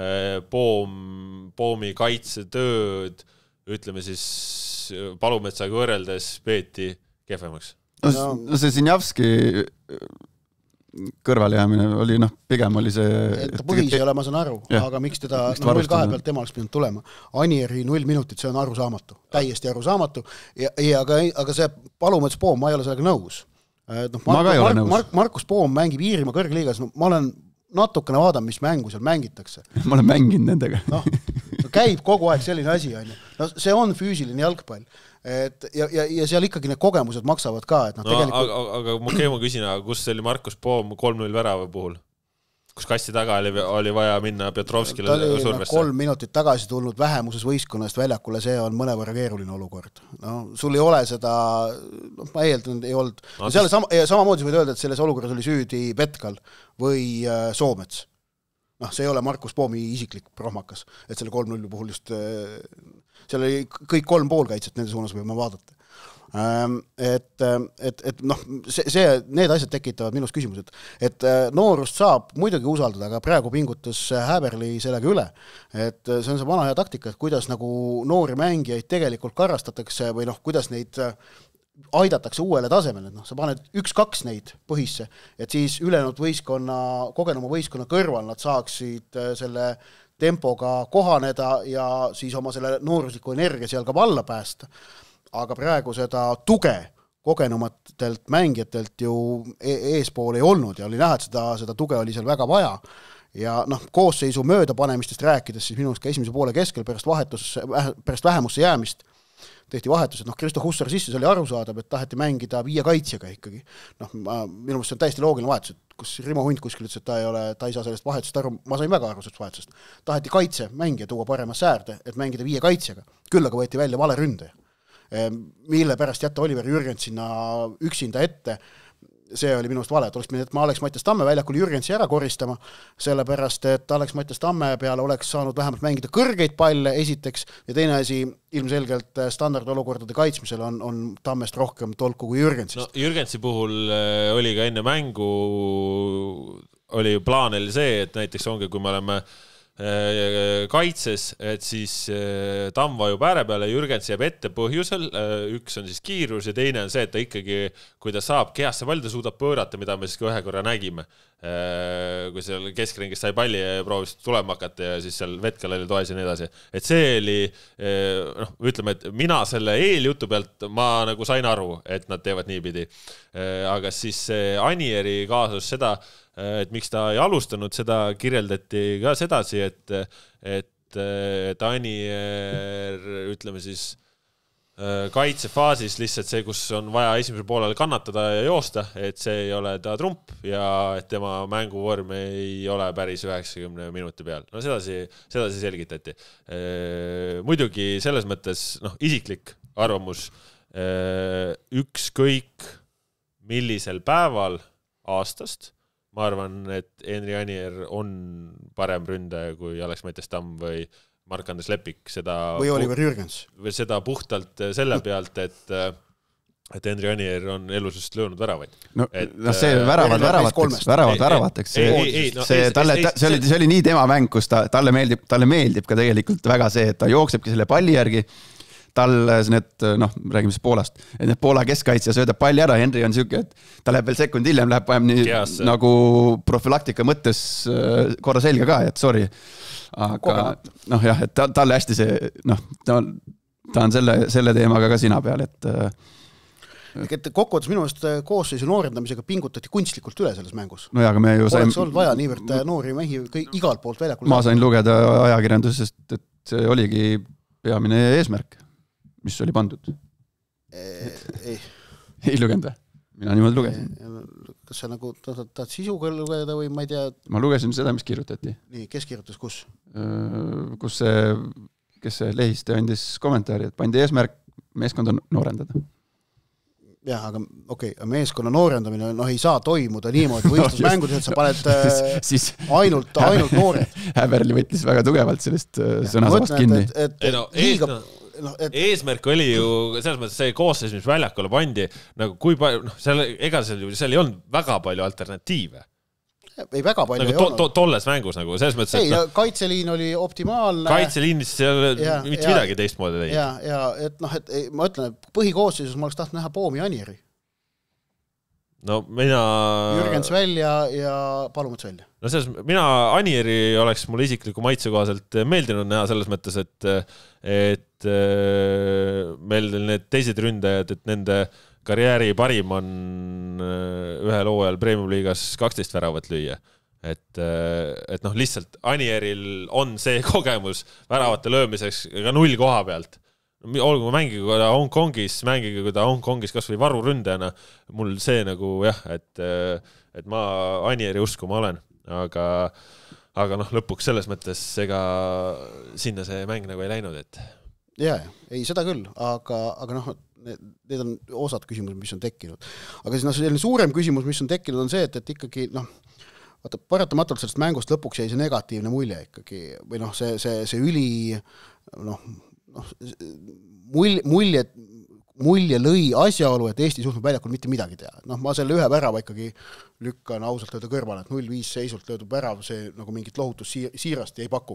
Poomi kaitsetööd, ütleme siis Palumetsaga võrreldes peeti kehvemaks. No see Sinjavski kõrvaljäämine oli, pigem oli see... Et ta põhis ei ole, ma saan aru, aga miks teda 0-2 pealt tema oleks pidanud tulema. Anieri 0 minutit, see on arusaamatu, täiesti arusaamatu, aga see Palumets Poom, ma ei ole sellega nõus. Markus Poom mängib Iirimaa kõrgliigas, ma olen natukene vaadanud, mis mängu seal mängitakse. Ma olen mänginud nendega. Käib kogu aeg selline asi, on ju. See on füüsiline jalgpall. Ja seal ikkagi need kogemused maksavad ka. Tegelikult... Aga ma küsin, kus oli Markus Poom 3-0 värava puhul? Kus kasti taga oli vaja minna Petrovskile survesse? 3 minutit tagasi tulnud vähemuses võistkonnast väljakule, see on mõnevõrra keeruline olukord. Sul ei ole seda, ma eeldan, ei olnud. Samamoodi võid öelda, et selles olukorras oli süüdi Petkal või Soomets. See ei ole Markus Poomi isiklik prohmakas, et selle 3-0 puhul just, seal oli kõik 3 poolkaitset, nende suunas võime vaadata. Need asjad tekitavad minus küsimused, et noorust saab muidugi usaldada, aga praegu pingutas Häberli sellega üle, et see on see vana hea taktika, et kuidas nagu noori mängijaid tegelikult karastatakse või kuidas neid aidatakse uuele tasemele, sa paned 1-2 neid põhisse, et siis ülejäänud kogenuma võistkonna kõrval nad saaksid selle tempoga kohaneda ja siis oma selle noorusliku energia seal ka valla päästa. Aga praegu seda tuge kogenumatelt mängijatelt ju eespool ei olnud ja oli näha, et seda tuge oli seal väga vaja. Ja koosseisu möödapanemistest rääkides, siis minust ka esimese poole keskel pärast vähemusse jäämist tehti vahetus, et Kristo Hussar sisse, see oli aru saadab, et taheti mängida 5 kaitsjaga ikkagi. Minu meelest see on täiesti loogiline vahetus, et kus Rimo Hunt kuskil ütles, et ta ei saa sellest vahetusest aru, ma sain väga aru sellest vahetusest. Taheti kaitse mängija tuua parema säärde, et mängida 5 kaitsjaga. Küll aga võeti välja vale ründaja. Mille pärast jätta Oliver Jürgens sinna üksinda ette, see oli minust vale, et ma Alex Mattias Tamme väljakul Jürgensi ära koristama, sellepärast, et Alex Mattias Tamme peale oleks saanud vähemalt mängida kõrgeid palle esiteks ja teine asi, ilmselgelt standardolukordade kaitsmisel on Tammest rohkem tolku kui Jürgensist. Jürgensi puhul oli ka enne mängu, oli plaanil see, et näiteks ongi, kui me oleme kaitses, et siis Tamm vajub ääre peale, Jürgens jääb ette põhjusel, üks on siis kiirus ja teine on see, et ta ikkagi, kui ta saab kehasse palli, ta suudab pöörata, mida me siis ka ühe korra nägime. Kui seal keskringist sai palli ja proovis tulema hakata ja siis seal Vetkal oli toes ja nii edasi. Et see oli, ütleme, et mina selle eeljutu pealt ma nagu sain aru, et nad teevad niipidi. Aga siis Anieri kaasus seda, et miks ta ei alustanud, seda kirjeldati ka sedasi, et Anier, ütleme siis, kaitsefaasis lihtsalt see, kus on vaja esimesel poolel kannatada ja joosta, et see ei ole ta trump ja et tema mänguvorm ei ole päris 90 minuti peal. No sedasi selgitati. Muidugi selles mõttes, isiklik arvamus, ükskõik millisel päeval aastast, ma arvan, et Henri Anier on parem ründaja kui Alex Mattias Tamm või Mark-Andres Lepik seda või Oliver Jürgens või seda puhtalt selle pealt, et Henri Anier on elus just löönud väravaid. No see väravateks. See oli nii tema mäng, kus talle meeldib ka tegelikult väga see, et ta jooksebki selle palli järgi, tal need, räägime siis Poolast, et need Poola keskkaitsja söödab palli ära, Henri on siuke, et ta läheb veel sekund hiljem, läheb vajem nii nagu profülaktika mõttes korra selga ka, et sorry. Aga jah, et talle hästi see, ta on selle teemaga ka sina peal, et kokkuvõttes minu meelest koosseisu noorendamisega pingutati kunstlikult üle selles mängus. No ja, aga me ju oleks olnud vaja niivõrd noori mehi igalt poolt väljakul. Ma sain lugeda ajakirjandusest, et see oligi peamine eesmärk, mis oli pandud. Ei lugenud või? Mina niimoodi lugesin. Kas sa nagu tahad sisuga lugeda või ma ei tea? Ma lugesin seda, mis kirjutati. Nii, kes kirjutas, kus? Kus kes see Lehiste andis kommentaari, et pandi eesmärk meeskonda noorendada. Jah, aga meeskonna noorendamine ei saa toimuda niimoodi võistlusmängudes, et sa paned ainult noored. Häberli võttis väga tugevalt sellest sõnasavast kinni. Eesmärk oli ju selles mõttes see koosseis, mis väljakule pandi, nagu kui palju, seal ei olnud väga palju alternatiive. Ei väga palju nagu ei olnud. Tolles mängus nagu, selles mõttes, et kaitseliin oli optimaalne. Kaitseliinis mitte midagi teistmoodi teinud. Ja et ma ütlen, et põhikoosseisus ma oleks tahtnud näha Poomi Anieri. No mina... Jürgens välja ja Palumets välja. No mina Anieri oleks mulle isikliku maitse kohaselt meeldinud näha selles mõttes, et meil need teised ründajad, et nende karjääri parim on ühel hooajal Premium-liigas 12 väravat lüüa. Et lihtsalt Anieril on see kogemus väravate löömiseks ka 0 koha pealt. Olgu ma mängige kui ta Hongkongis kas või varuründajana, mul see nagu jah, et ma Anieri usku ma olen, aga lõpuks selles mõttes ega sinna see mäng nagu ei läinud, et... ei seda küll, aga need on osad küsimused, mis on tekkinud. Aga siis selline suurem küsimus, mis on tekkinud, on see, et ikkagi, paratamatult sellest mängust lõpuks jäi see negatiivne mulje ikkagi, või see üli, mulje lõi asjaolu, et Eesti suhtnud väljakul mitte midagi teha. Ma selle ühe värava ikkagi lükkan ausalt öelda kõrvale, et 0-5 seisult löödub värav, see nagu mingit lohutus siirast ei paku.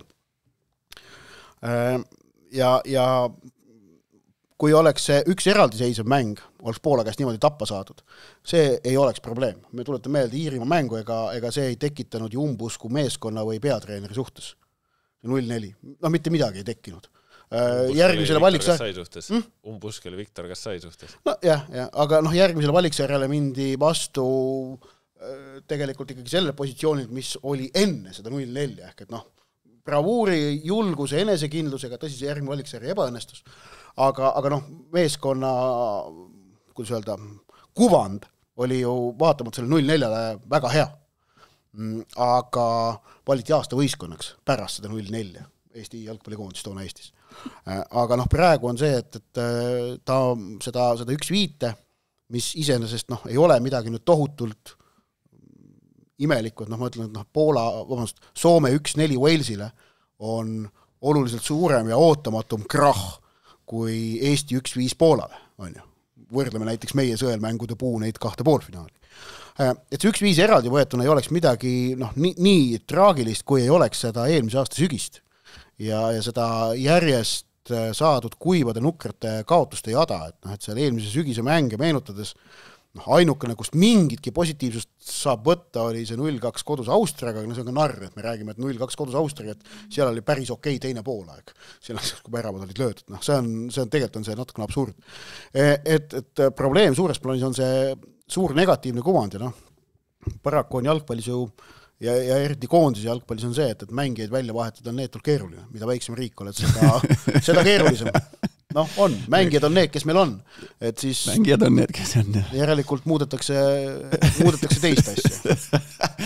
Ja kui oleks see üks eraldiseisev mäng, oleks Poola käest niimoodi tappa saadud, see ei oleks probleem. Me tuletan meelde Iirimaa mängu, ega see ei tekitanud ju umbusku meeskonna või peatreeneri suhtes. 0-4. Mitte midagi ei tekkinud. Järgmisele valiksarjale umbusk oli Viktor Kassai suhtes. Aga järgmisele valiksarjale mindi vastu tegelikult ikkagi selle positsioonil, mis oli enne seda 0-4 ehk et bravuuri, julguse, enesekindlusega, tõsi see järgmine valiksarja ebaõnnestus, aga meeskonna kuidas öelda, kuvand oli ju vaatamata selle 0-4 väga hea, aga valiti aasta võistkonnaks pärast seda 0-4 Eesti jalgpallikoondis toona Eestis. Aga praegu on see, et ta seda 1-5, mis iseenesest ei ole midagi nüüd tohutult imelikult, ma ütlen, et Soome 1-4 Walesile on oluliselt suurem ja ootamatum krahh kui Eesti 1-5 Poolale, on ju. Võrdleme näiteks meie sõelmängude puu neid 2 poolfinaali. Et see 1-5 eraldi võetuna ei oleks midagi nii traagilist, kui ei oleks seda eelmise aasta sügist ja seda järjest saadud kuivade nukrate kaotuste jada, et seal eelmise sügise mänge meenutades ainukene, kust mingitki positiivsust saab võtta, oli see 0-2 kodus Austriaga, aga see on ka narr, et me räägime, et 0-2 kodus Austriaga, et seal oli päris okei teine poolaeg. Seal kui väravad olid löödud. See on tegelikult on see natukene absurd. Et probleem suures plaanis on see suur negatiivne kuvand ja paraku on jalgpallis ju ja eriti koondise jalgpallis on see, et mängijaid välja vahetada on neetult keeruline. Mida väiksem riik oled, seda keerulisem. On, mängijad on need, kes meil on. Et siis mängijad on need, kes on. Järelikult muudetakse teist asja.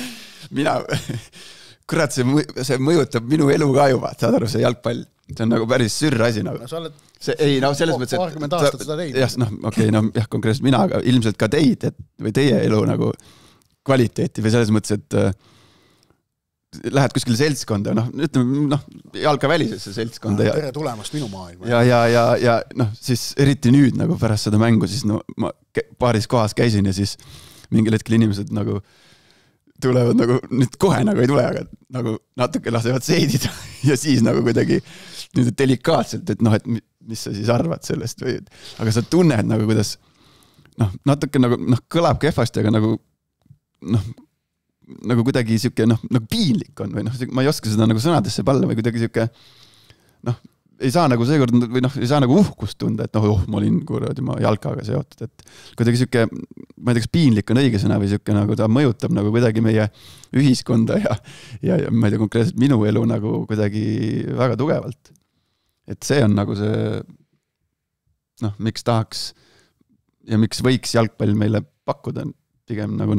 Kurat, see mõjutab minu elu ka juba, saad aru, see jalgpall. See on nagu päris sürr asi. Sa oled selles mõttes, paarkümmend aastat seda teinud. Konkreetselt mina, aga ilmselt ka teid, või teie elu nagu kvaliteeti või selles mõttes, et lähed kuskile seltskonda, ütleme, jalkavälisesse seltskonda. Tere tulemast minu maailma. Ja siis eriti nüüd nagu pärast seda mängu, siis ma paaris kohas käisin ja siis mingil hetkel inimesed nagu tulevad nagu, nüüd kohe nagu ei tule, aga nagu natuke lasevad seedida ja siis nagu kuidagi nüüd delikaatselt, et mis sa siis arvad sellest või, aga sa tunned nagu kuidas natuke nagu kõlab kehvasti, aga nagu kuidagi siuke nagu piinlik on või ma ei oska seda nagu sõnadesse palla või kuidagi siuke ei saa nagu seekord või ei saa nagu uhkust tunda, et ma olin ma jalkaga seotud, et kuidagi siuke, ma ei tea, kas piinlik on õige sõna või siuke nagu ta mõjutab nagu kuidagi meie ühiskonda ja ma ei tea, konkreetselt minu elu nagu kuidagi väga tugevalt. Et see on nagu see miks tahaks ja miks võiks jalgpall meile pakkuda pigem nagu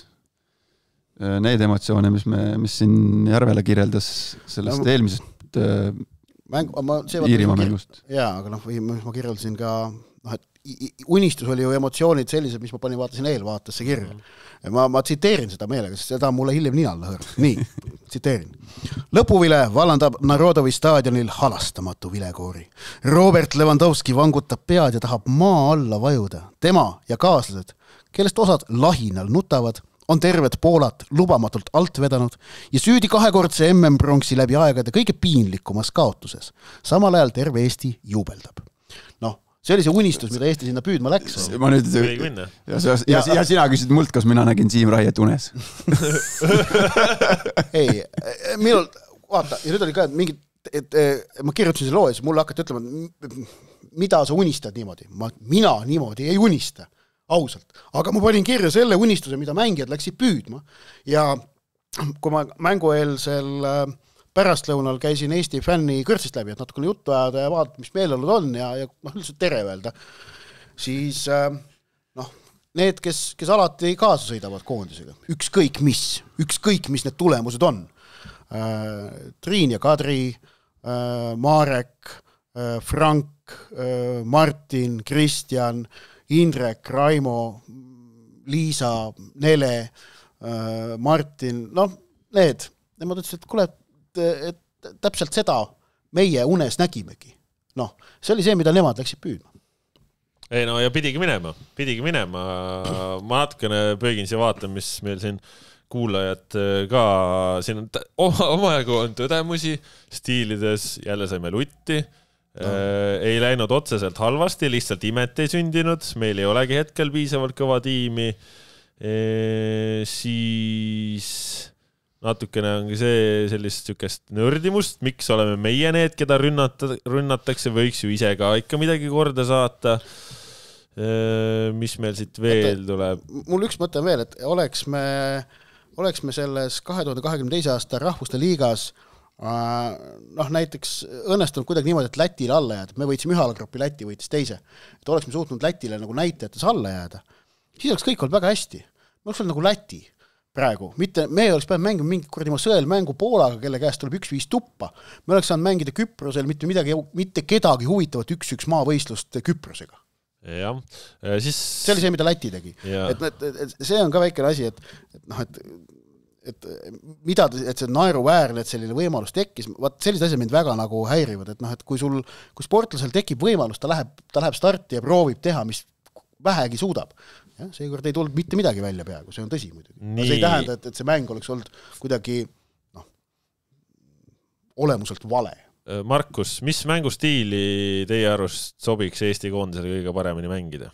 need emotsioone, mis siin Järvele kirjeldas sellest eelmisest Iirimaa mängust. Jaa, aga ma kirjeldasin ka, et unistus oli ju emotsioonid sellised, mis ma vaatasin eelvaatesse kirja. Ma tsiteerin seda meelega, sest seda mulle hiljem nina alla hõrb. Nii, tsiteerin. Lõpuvile vallandab Narodovi staadionil halastamatu vilekoori. Robert Lewandowski vangutab pead ja tahab maa alla vajuda. Tema ja kaaslased, kellest osad lahinal nutavad, on terved Poolat lubamatult alt vedanud ja süüdi 2-kordse MM-bronksi läbi aegade kõige piinlikumas kaotuses. Samal ajal terve Eesti juubeldab. See oli see unistus, mida Eesti sinna püüdma läks. Ma nüüd, ja sina küsid mult, kas mina nägin Siim Raiet unes. Ei, vaata, ja nüüd oli ka mingid, ma kirjutasin selle loo ja siis mulle hakati ütlema, mida sa unistad niimoodi. Mina niimoodi ei unista. Ausalt. Aga ma panin kirja selle unistuse, mida mängijad läksid püüdma. Ja kui ma mängueelsel pärastlõunal käisin Eesti fänni kõrtsist läbi, et natukene juttu ajada ja vaadata, mis meelelud on ja üldse tere öelda, siis need, kes alati kaasa sõidavad koondisega, ükskõik mis need tulemused on. Triin ja Kadri, Marek, Frank, Martin, Kristjan, Indrek, Raimo, Liisa, Nele, Martin, need. Nemad ütlesid, et kuule, et täpselt seda meie unes nägimegi. See oli see, mida nemad läksid püüdma. Ei ja pidigi minema. Ma natukene pöögin siia vaatan, mis meil siin kuulajad ka, siin on omajagu on tõdemusi, stiilides jälle saime lutti. Ei läinud otseselt halvasti, lihtsalt imet ei sündinud, meil ei olegi hetkel piisavalt kõva tiimi, siis natukene ongi see sellist sükest nördimust, miks oleme meie need, keda rünnatakse, võiks ju ise ka ikka midagi korda saata, mis meil siit veel tuleb. Mul üks mõte on veel, et oleks me selles 2022. aasta rahvuste liigas näiteks õnnestunud kuidagi niimoodi, et Lätile alla jääda. Me võitsime ühe alagrupi, Läti võitis teise. Et oleks me suutnud Lätile nagu näitajates alla jääda. Siis oleks kõik olnud väga hästi. Me oleks olnud nagu Läti praegu. Me oleks pidanud mängima mingit kuradi sõelmängu Poolaga, kelle käest tuleb 1-5 tuppa. Me oleks saanud mängida Küprosel mitte kedagi huvitavat 1-1 maavõistlust Küprosega. Jah. See oli see, mida Läti tegi. Et see on ka väikene asi, et see naeruväärne, et selline võimalus tekkis, sellised asjad mind väga nagu häirivad, et kui sportlasel tekib võimalus, ta läheb starti ja proovib teha, mis vähegi suudab. Seekord ei tulnud mitte midagi välja peaaegu, see on tõsi muidugi. See ei tähenda, et see mäng oleks olnud kuidagi olemuselt vale. Markus, mis mängustiili teie arust sobiks Eesti koondisele kõige paremini mängida?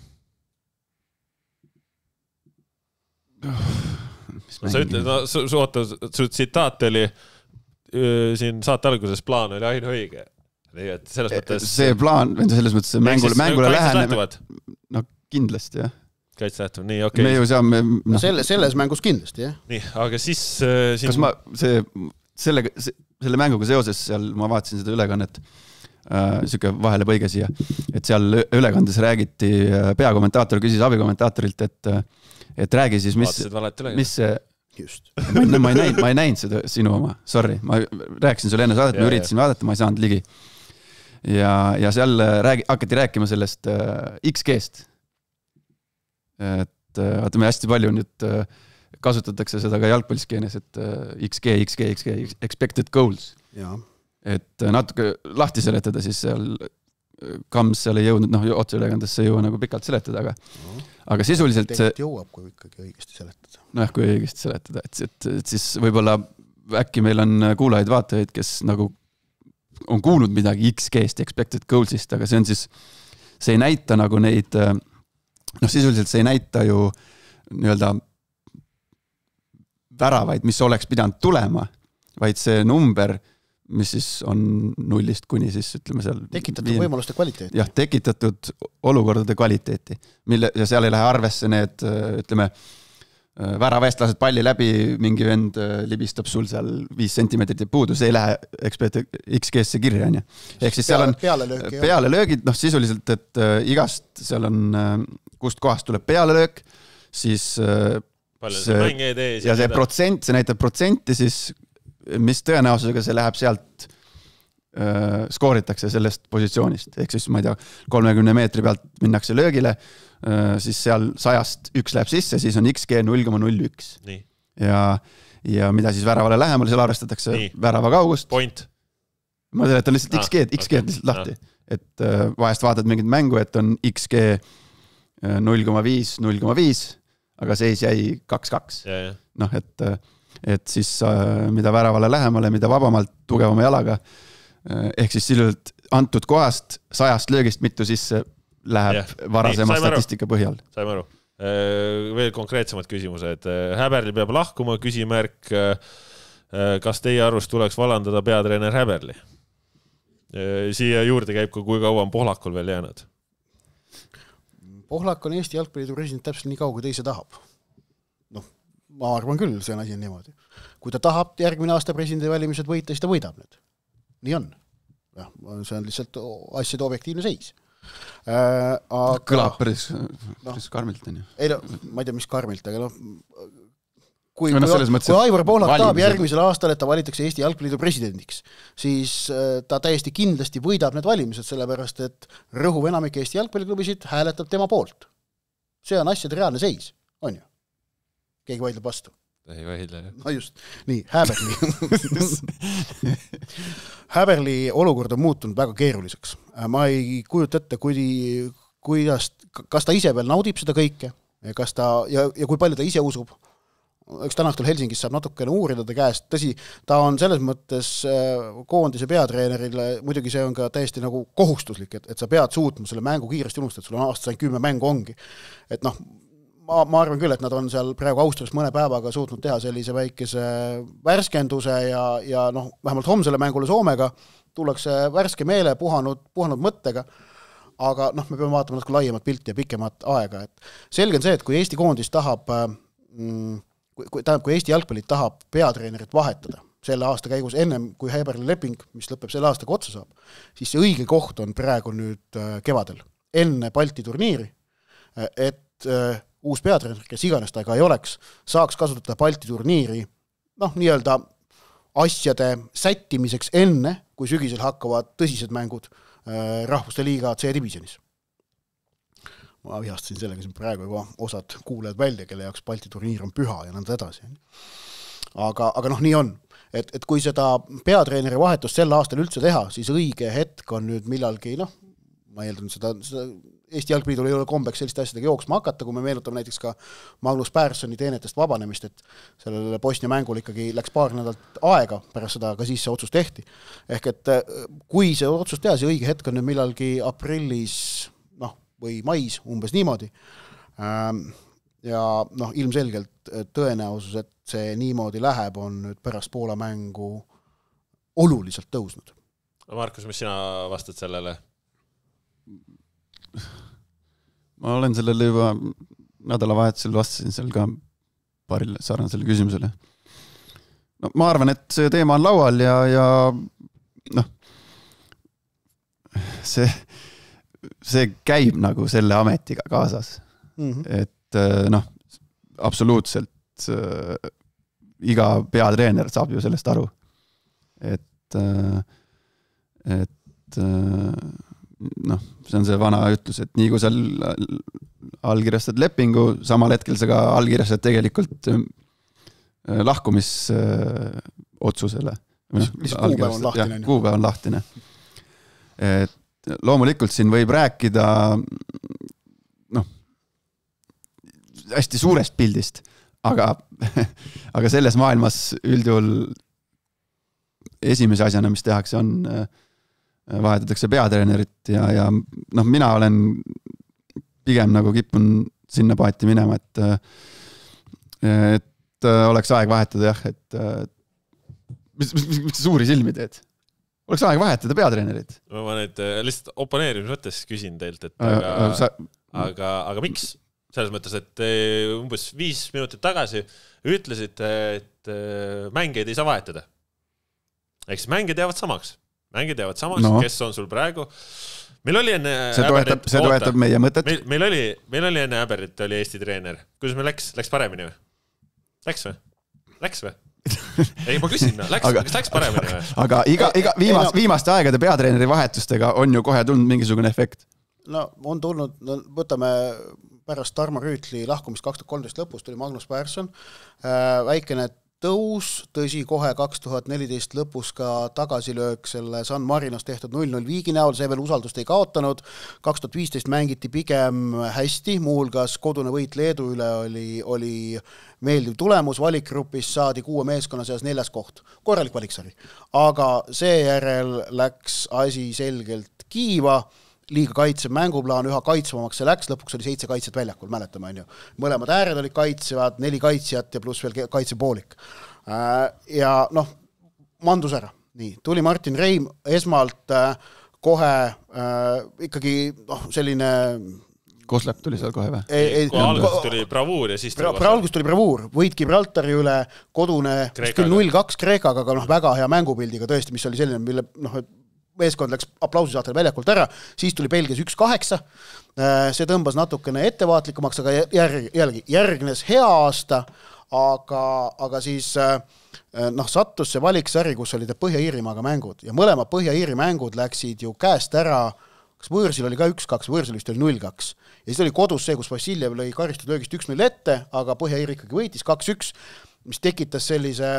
Sa ütled, su tsitaat oli siin saate alguses plaan oli ainu õige. Nii, et selles mõttes... See plaan, selles mõttes mängule läheneb... kindlasti, jah. Kaitslähtuv, nii, okei. Me ju saame... Selles mängus kindlasti, jah. Nii, aga siis... Kas ma selle mänguga seoses seal, ma vaatasin seda ülekannet, siuke vahele põige siia, et seal ülekandes räägiti, peakommentaator küsis abikommentaatorilt, et räägi siis, mis see... Just. ma ei näinud seda sinu oma, sorry, ma rääkisin sulle enne saadet, ma üritasin vaadata, ma ei saanud ligi. Ja seal hakati rääkima sellest XG-st. Et vaata, me hästi palju nüüd kasutatakse seda ka jalgpalliskeenes, et XG, expected goals. Ja. Et natuke lahti seletada siis seal Kams seal ei jõudnud, otseülekandesse ei jõua nagu pikalt seletada, aga sisuliselt see... jõuab, kui ikkagi õigesti seletada. Kui õigesti seletada, et siis võib-olla äkki meil on kuulajaid vaatajaid, kes nagu on kuulnud midagi XG-st, expected goalsist, aga see on siis, see ei näita nagu neid, sisuliselt see ei näita ju nii-öelda väravaid, mis oleks pidanud tulema, vaid see number, mis siis on 0-st kuni siis ütleme seal... Tekitatud võimaluste kvaliteeti. Jah, tekitatud olukordade kvaliteeti, ja seal ei lähe arvesse need, ütleme, väravestlased palli läbi, mingi vend libistab sul seal 5 sentimeetrit ja puudu, see ei lähe XG-sse kirja, on ju. Ehk siis seal on pealelöögid, sisuliselt, et igast seal on, kust kohast tuleb pealelöök, siis ja see protsent, see näitab protsenti siis mis tõenäosusega see läheb sealt skooritakse sellest positsioonist. Ehk siis, ma ei tea, 30 meetri pealt minnakse löögile, siis seal 100-st 1 läheb sisse, siis on XG 0,01. Nii. Ja mida siis väravale lähemal, seal arvestatakse värava kaugust. Point. Ma seletan lihtsalt XG lihtsalt lahti. Et vahest vaatad mingit mängu, et on XG 0,5, 0,5, aga seis jäi 2-2. Et siis mida väravale lähemale, mida vabamalt tugevama jalaga, ehk siis sisuliselt antud kohast 100 löögist mitu sisse läheb varasema statistika põhjal. Saime aru. Veel konkreetsemad küsimused. Häberli peab lahkuma, küsimärk, kas teie arust tuleks vallandada peatreener Häberli? Siia juurde käib, kui kaua on Pohlakul veel jäänud? Pohlak on Eesti jalgpalliidu president täpselt nii kaua, kui teise tahab. Ma arvan küll, see on asi niimoodi. Kui ta tahab järgmine aasta presidendi valimised võita, siis ta võidab need. Nii on. Ja, see on lihtsalt asjade objektiivne seis. Kõlab päris karmilt, on ju. Ei, ma ei tea, mis karmilt, aga kui Aivar Pohlak tahab järgmisel aastal, et ta valitakse Eesti jalgpalliidu presidendiks, siis ta täiesti kindlasti võidab need valimised, sellepärast, et rõhuv enamik Eesti jalgpalliklubisid hääletab tema poolt. See on asjade reaalne seis, on ju? Keegi vaidleb vastu. Ei vaidle, jah. No just. Nii, Häberli olukord on muutunud väga keeruliseks. Ma ei kujuta ette, kas ta ise veel naudib seda kõike ja kui palju ta ise usub. Eks täna õhtul Helsingis saab natukene uurida ta käest. Tõsi, ta on selles mõttes koondise peatreenerile, muidugi see on ka täiesti nagu kohustuslik, et sa pead suutma selle mängu kiiresti unustada, sul on aastas ainult 10 mängu ongi. Et ma arvan küll, et nad on seal praegu Austrias mõne päevaga suutnud teha sellise väikese värskenduse ja vähemalt homsele mängule Soomega tullakse värske meele, puhanud mõttega, aga me peame vaatama natuke laiemat pilti ja pikemat aega. Et selge on see, et kui Eesti koondis tahab, kui Eesti jalgpallit tahab peatreenerit vahetada selle aasta käigus ennem kui Häberli leping, mis lõpeb selle aastaga otsa saab, siis see õige koht on praegu nüüd kevadel, enne Balti turniiri, et uus peatreener, kes iganes ta ei oleks, saaks kasutada Balti turniiri nii-öelda asjade sättimiseks enne, kui sügisel hakkavad tõsised mängud Rahvuste liiga C-divisionis. Ma vihastasin sellega siin praegu juba osad kuulajad välja, kelle jaoks Balti turniir on püha ja nõnda edasi. Aga nii on. Et kui seda peatreeneri vahetust sel aastal üldse teha, siis õige hetk on nüüd millalgi, ma eeldan seda Eesti jalgpalliidul ei ole kombeks selliste asjadega jooksma hakata, kui me meenutame näiteks ka Magnus Pärssoni teenetest vabanemist, et sellele Bosnia mängul ikkagi läks paar nädalat aega pärast seda, aga siis see otsus tehti. Ehk et kui see otsus teha, see õige hetk on nüüd millalgi aprillis või mais, umbes niimoodi. Ja ilmselgelt tõenäosus, et see niimoodi läheb, on nüüd pärast Poola mängu oluliselt tõusnud. Markus, mis sina vastad sellele? Ma olen sellele juba nädalavahetusel vastasin seal ka paaril sarnasele küsimusele. Ma arvan, et see teema on laual ja see käib nagu selle ametiga kaasas. Et absoluutselt iga peatreener saab ju sellest aru. Et see on see vana ütlus, et nii kui sa allkirjastad lepingu, samal hetkel sa ka allkirjastad tegelikult lahkumisotsusele. Kuupäev on lahtine. Kuupäev on lahtine. Loomulikult siin võib rääkida hästi suurest pildist, aga selles maailmas üldjuhul esimese asjana, mis tehakse, on vahetatakse peatreenerit ja mina olen pigem nagu kippun sinna paati minema, et oleks aeg vahetada jah, et mis suuri silmi teed? Oleks aeg vahetada peatreenerit. Ma nüüd lihtsalt oponeerimise mõttes küsin teilt, et aga miks? Selles mõttes, et umbes 5 minutit tagasi ütlesite, et mängeid ei saa vahetada. Eks mängid jäävad samaks, kes on sul praegu. Meil oli enne see toetab meie mõtet. Meil oli enne Äberit oli Eesti treener. Kuidas meil läks paremini või? Läks või? Ei, ma küsin, kas läks paremini või? Aga viimaste aegade peatreeneri vahetustega on ju kohe tulnud mingisugune efekt. No on tulnud, võtame pärast Tarmo Rüütli lahkumist 2013 lõpus tuli Magnus Persson, väikene tõus, tõsi kohe 2014 lõpus ka tagasilöök selle San Marinos tehtud 0-0 Viigi näol, see veel usaldust ei kaotanud, 2015 mängiti pigem hästi, muuhulgas kodune võit Leedu üle oli meeldiv tulemus, valikgrupis saadi 6 meeskonna seas 4. koht, korralik valiksari, aga seejärel läks asi selgelt kiiva, liiga kaitsev mänguplaan, üha kaitsvamaks see läks, lõpuks oli 7 kaitsjat väljakul, mäletame, on ju. Mõlemad ääred olid kaitsevad, 4 kaitsjat ja pluss veel kaitsepoolik. Ja mandus ära. Nii, tuli Martin Reim, esmalt kohe ikkagi selline... Koslepp tuli seal kohe või? Alguses tuli bravuur ja siis alguses tuli bravuur, võit Gibraltari üle, kodune 0-2 Kreekaga, aga väga hea mängupildiga tõesti, mis oli selline, mille meeskond läks aplausi saatele väljakult ära, siis tuli Belgias 1-8, see tõmbas natukene ettevaatlikumaks, aga jällegi järgnes hea aasta, aga siis sattus see valiksari, kus olid Põhja-Iirimaaga mängud ja mõlema Põhja-Iiri mängud läksid ju käest ära, kas Võõrsil oli ka 1-2, Võõrsil vist oli 0-2 ja siis oli kodus see, kus Vassiljev lõi karistud löögist 1-0 ette, aga Põhja-Iiri ikkagi võitis 2-1, mis tekitas sellise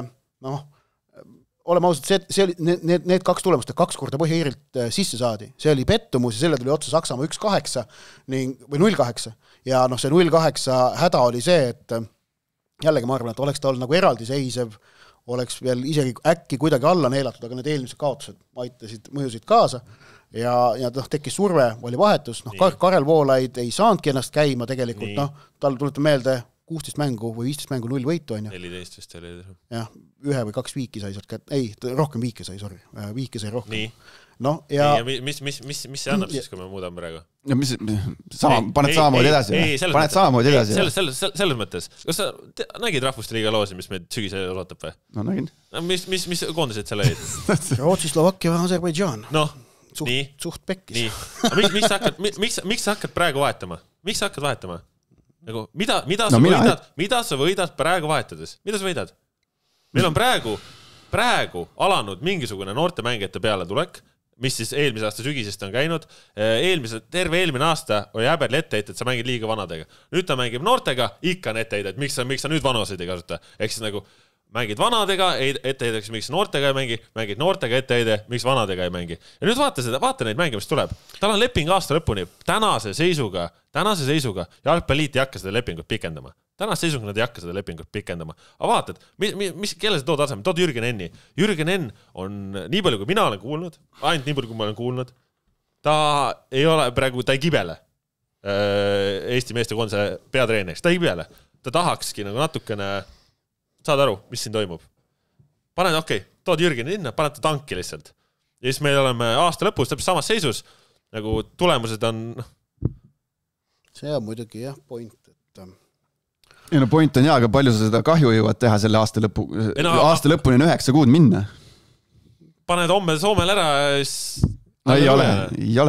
oleme ausalt, see oli, need 2 tulemust, 2 korda Põhja-Iirilt sisse saadi. See oli pettumus ja selle tuli otsa Saksamaa 1-8 või 0-8. Ja see 0-8 häda oli see, et jällegi ma arvan, et oleks ta olnud nagu eraldiseisev, oleks veel isegi äkki kuidagi alla neelatud, aga need eelmised kaotused mõjusid kaasa ja tekkis surve, oli vahetus. Karel Voolaid ei saanudki ennast käima tegelikult, tal tuletab meelde 16 mängu või 15 mängu 0 võitu on ju. 14 vist oli. Jah, 1 või 2 viiki sai sealt kätte. Ei, rohkem viiki sai, sorry. Viiki sai rohkem. Nii. Ja mis see annab siis, kui me muudame praegu? Ja paned samamoodi edasi. Paned samamoodi edasi. Selles mõttes. Kas sa nägid Rahvusteliiga loosi, mis meid sügisel ootab või? No nägin. Mis koondised seal olid? Rootsi, Slovakkia, Aserbaidžaan. Suht pekkis. Miks sa hakkad praegu vahetama? Miks sa hakkad vahetama? Mida sa võidad praegu vahetades? Mida sa võidad? Meil on praegu alanud mingisugune noorte mängijate peale tulek, mis siis eelmise aasta sügisest on käinud. Terve eelmine aasta oli Äberli etteheited, et sa mängid liiga vanadega. Nüüd ta mängib noortega, ikka on etteheited, miks sa nüüd vanuseid ei kasuta. Ehk siis nagu mängid vanadega, etteheideks, miks noortega ei mängi, mängid noortega etteheide, miks vanadega ei mängi. Ja nüüd vaata neid mänge, mis tuleb. Tal on leping aasta lõpuni. Tänase seisuga Jalgpalliliit ei hakka seda lepingut pikendama. Tänase seisuga nad ei hakka seda lepingut pikendama. Aga vaatad, kelle sa tood asemel? Tood Jürgen Enni. Jürgen Enn on nii palju, kui mina olen kuulnud, ainult nii palju, kui ma olen kuulnud, ta ei kibele Eesti meeste koondise peatreeneriks. Ta ei kibele. Ta tahakski nagu natukene saad aru, mis siin toimub. Tood Jürgen Enni, paned ta tanki lihtsalt. Ja siis meil oleme aasta lõpus täpselt samas seisus, nagu tulemused on... See on muidugi jah, point, et... point on aga palju sa seda kahju jõuad teha selle aasta lõpuni 9 kuud minna? Paned homme Soomel ära ja siis... ei ole ju.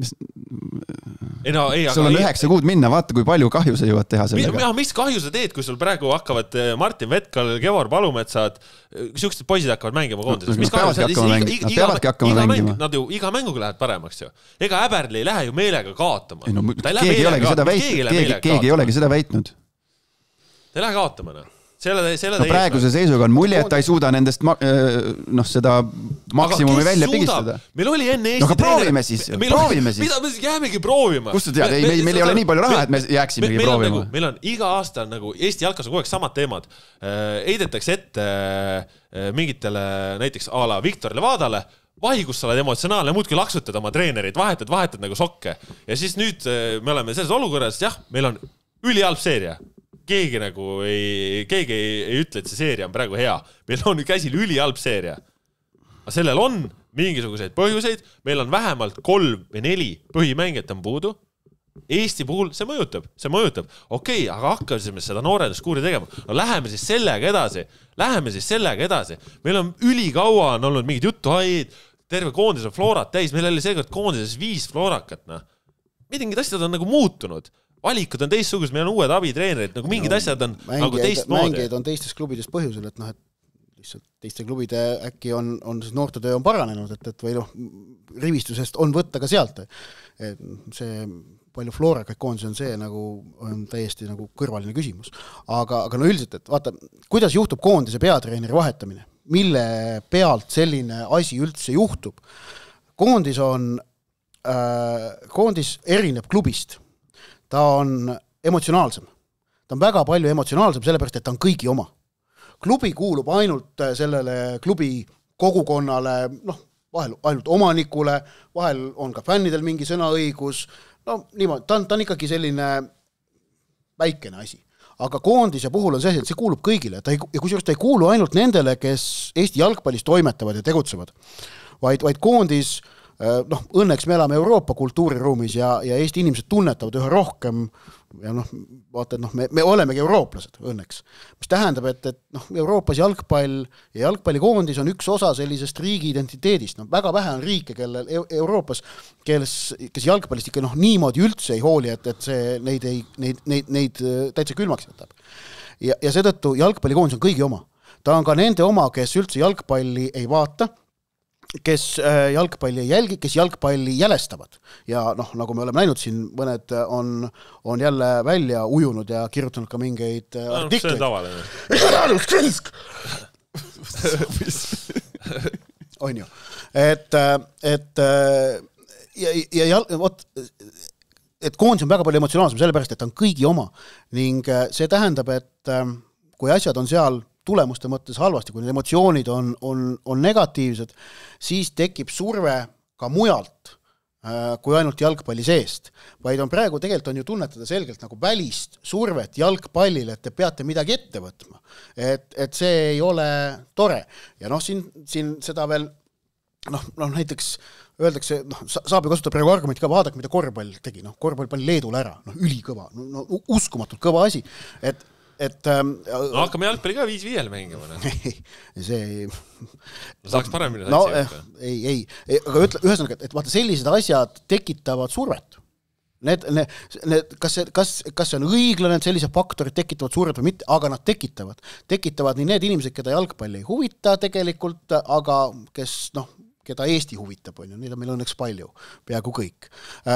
Sul on 9 kuud minna, vaata kui palju kahju sa jõuad teha sellega. Mis kahju sa teed, kui sul praegu hakkavad Martin Vetkal, Kevor Palumetsad, siuksed poisid hakkavad mängima koondises? Nad peavadki hakkama mängima. Nad ju iga mänguga lähevad paremaks ju. Ega Äberli ei lähe ju meelega kaotama. Keegi ei olegi seda väitnud. Ta ei lähe kaotama. praeguse seisuga on mulje, et ta ei suuda nendest seda maksimumi välja pigistada. Meil oli enne Eesti aga proovime siis. Mida me jäämegi proovima? Kust sa tead? Meil ei ole nii palju raha, et me jääksimegi proovima. Meil on iga aasta nagu Eesti jalkas on kogu aeg samad teemad. Heidetakse ette mingitele näiteks a la Viktor Levadale, vahi, kus sa oled emotsionaalne, muudki laksutad oma treenerid, vahetad nagu sokke. Ja siis nüüd me oleme selles olukorras, jah, meil on ülihalb seeria. Keegi ei ütle, et see seeria on praegu hea. Meil on käsil ülihalb seeria. Aga sellel on mingisuguseid põhjuseid. Meil on vähemalt 3 või 4 põhimängijat on puudu. Eesti puhul see mõjutab. Okei, aga hakkasime seda nooreduskuuri tegema. No läheme siis sellega edasi. Meil on ülikaua on olnud mingid jutuhaid, terve koondis on floorat täis. Meil oli seekord koondises 5 floorakat. Mingid asjad on nagu muutunud. Valikud on teistsugused, meil on uued abitreenerid, nagu mingid asjad on nagu teistmoodi. Mängijad on teistest klubidest põhjusel, et et lihtsalt teiste klubide äkki on noortetöö on paranenud, et või rivistusest on võtta ka sealt. See palju floorakaid koondisi on see nagu on täiesti nagu kõrvaline küsimus. Aga üldiselt, et vaata, kuidas juhtub koondise peatreeneri vahetamine? Mille pealt selline asi üldse juhtub? Koondis erineb klubist. Ta on emotsionaalsem. Ta on väga palju emotsionaalsem, sellepärast, et ta on kõigi oma. Klubi kuulub ainult sellele klubi kogukonnale, vahel ainult omanikule, vahel on ka fännidel mingi sõnaõigus, niimoodi, ta on ikkagi selline väikene asi. Aga koondise puhul on see, et see kuulub kõigile, ja kusjuures ta ei kuulu ainult nendele, kes Eesti jalgpallis toimetavad ja tegutsevad, vaid koondis õnneks me elame Euroopa kultuuriruumis ja Eesti inimesed tunnetavad ühe rohkem ja vaata, me olemegi eurooplased õnneks. Mis tähendab, et Euroopas jalgpall ja jalgpallikoondis on üks osa sellisest riigi identiteedist. Väga vähe on riike, kellel Euroopas, kes jalgpallist ikka niimoodi üldse ei hooli, et see neid täitsa külmaks jätab. Ja seetõttu jalgpallikoondis on kõigi oma. Ta on ka nende oma, kes üldse jalgpalli ei vaata, kes jalgpalli ei jälgi, kes jalgpalli jälestavad. Ja nagu me oleme näinud siin, mõned on jälle välja ujunud ja kirjutanud ka mingeid artikleid. See on tavaline. On ju. Et koondis on väga palju emotsionaalsem, sellepärast, et on kõigi oma. Ning see tähendab, et kui asjad on seal tulemuste mõttes halvasti, kui need emotsioonid on negatiivsed, siis tekib surve ka mujalt kui ainult jalgpalli seest. Vaid on praegu tegelikult on ju tunnetada selgelt nagu välist survet jalgpallile, et te peate midagi ette võtma. Et see ei ole tore. Ja siin seda veel näiteks öeldakse, saab ju kasutada praegu argumenti ka, vaadake, mida korvpall tegi. Korvpall pani Leedule ära, ülikõva, uskumatult kõva asi, hakkame jalgpalli ka 5-5 mängima. See saaks paremini ei, aga ühesõnaga, et vaata sellised asjad tekitavad survet. Kas see on õiglane, et sellised faktorid tekitavad survet või mitte, aga nad tekitavad nii need inimesed, keda jalgpalli ei huvita tegelikult, aga keda Eesti huvitab, neid on meil õnneks palju, peaaegu kõik.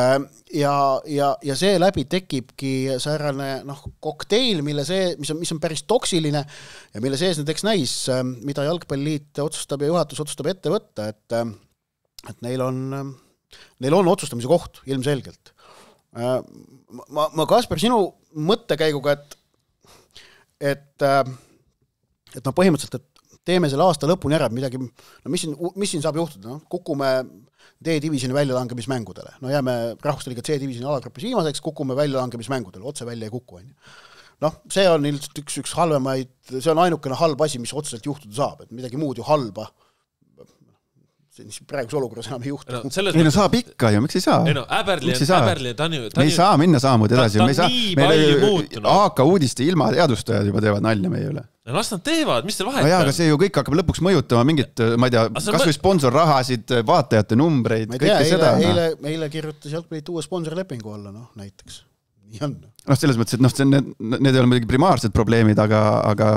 Ja see läbi tekibki säärane kokteil, mis on päris toksiline ja mille sees näiteks näis, mida jalgpalliliit otsustab ja juhatus otsustab ette võtta, et neil on otsustamise koht ilmselgelt. Ma Kasper, sinu mõttekäiguga, et põhimõtteliselt, et teeme selle aasta lõpuni ära, midagi, mis siin saab juhtuda? Kukume D-divisioni väljalangemismängudele. Jääme Rahvusliiga C-divisioni alagrupis viimaseks, kukume väljalangemismängudele, otse välja ei kuku. See on üks halvemaid, see on ainukene halb asi, mis otseselt juhtuda saab, et midagi muud ju halba. Praeguse olukorras enam ei juhtu. Saab ikka ju, miks ei saa? Me ei saa minna samamoodi edasi. AK uudiste ilma teadustajad juba teevad nalja meie üle. Las nad teevad, mis teil vahet? Aga see ju kõik hakkab lõpuks mõjutama mingit, ma ei tea, kas või sponsorrahasid, vaatajate numbreid, kõike seda. Eile kirjutas jalgpallit uue sponsorlepingu alla, näiteks. Nii on. Selles mõttes, et need ei ole midagi primaarsed probleemid, aga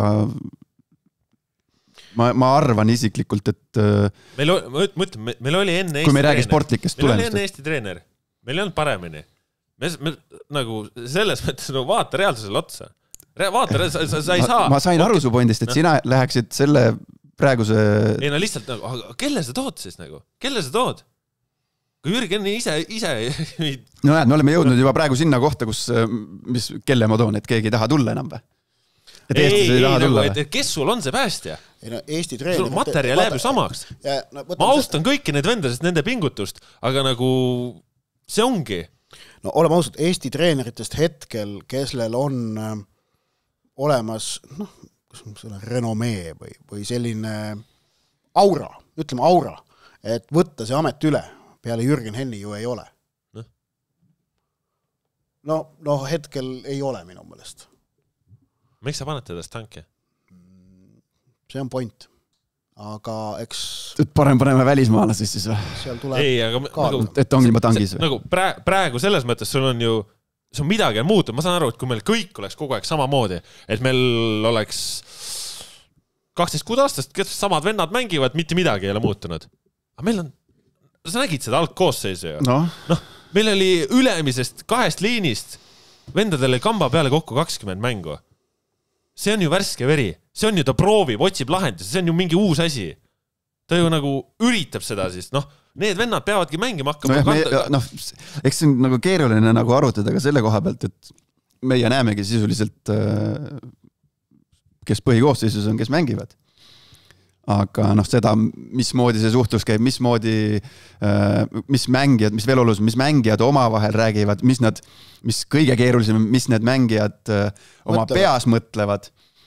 ma arvan isiklikult, et meil oli enne kui me räägi sportlikest tulemust. Meil oli enne Eesti treener. Meil ei olnud paremini. Me nagu selles mõttes vaata reaalsusele otsa. vaata, sa ei saa. Ma sain aru su pointist, et sina läheksid selle praeguse... Ei no lihtsalt, kelle sa tood siis nagu? Kelle sa tood? Kui Jürgen ise... No näed, me oleme jõudnud juba praegu sinna kohta, kus, kelle ma toon, et keegi ei taha tulla enam või? Et Eestis ei taha tulla või? Kes sul on see päästja? Ei no Eesti treener... Sul materjal jääb ju samaks. Ma austan kõiki need vendasest nende pingutust, aga nagu see ongi. No oleme ausalt, Eesti treeneritest hetkel, kellel on olemas renomee või selline aura, ütleme aura, et võtta see amet üle, peale Jürgen Henni ju ei ole. No hetkel ei ole minu meelest. Miks sa paned teda tanki? See on point. Aga eks... Parem paneme välismaalasest siis või? Seal tuleb ei, aga nagu, et ongi juba tangis või? Nagu praegu selles mõttes sul on ju see on midagi muutunud. Ma saan aru, et kui meil kõik oleks kogu aeg samamoodi, et meil oleks 12 kuud aastast, kes samad vennad mängivad, mitte midagi ei ole muutunud. Aga meil on... Sa nägid seda algkoosseisu ju? No, meil oli ülemisest 2 liinist vendadele kamba peale kokku 20 mängu. See on ju värske veri. See on ju ta proovib, otsib lahendus. See on ju mingi uus asi. Ta ju nagu üritab seda siis. Need vennad peavadki mängima hakkama. Eks see on nagu keeruline nagu arutada ka selle koha pealt, et meie näemegi sisuliselt, kes põhikoosseisus on, kes mängivad. Aga seda, mismoodi see suhtlus käib, mismoodi, mis mängijad, mis veel olulisem, mis mängijad omavahel räägivad, mis kõige keerulisem, mis need mängijad oma peas mõtlevad.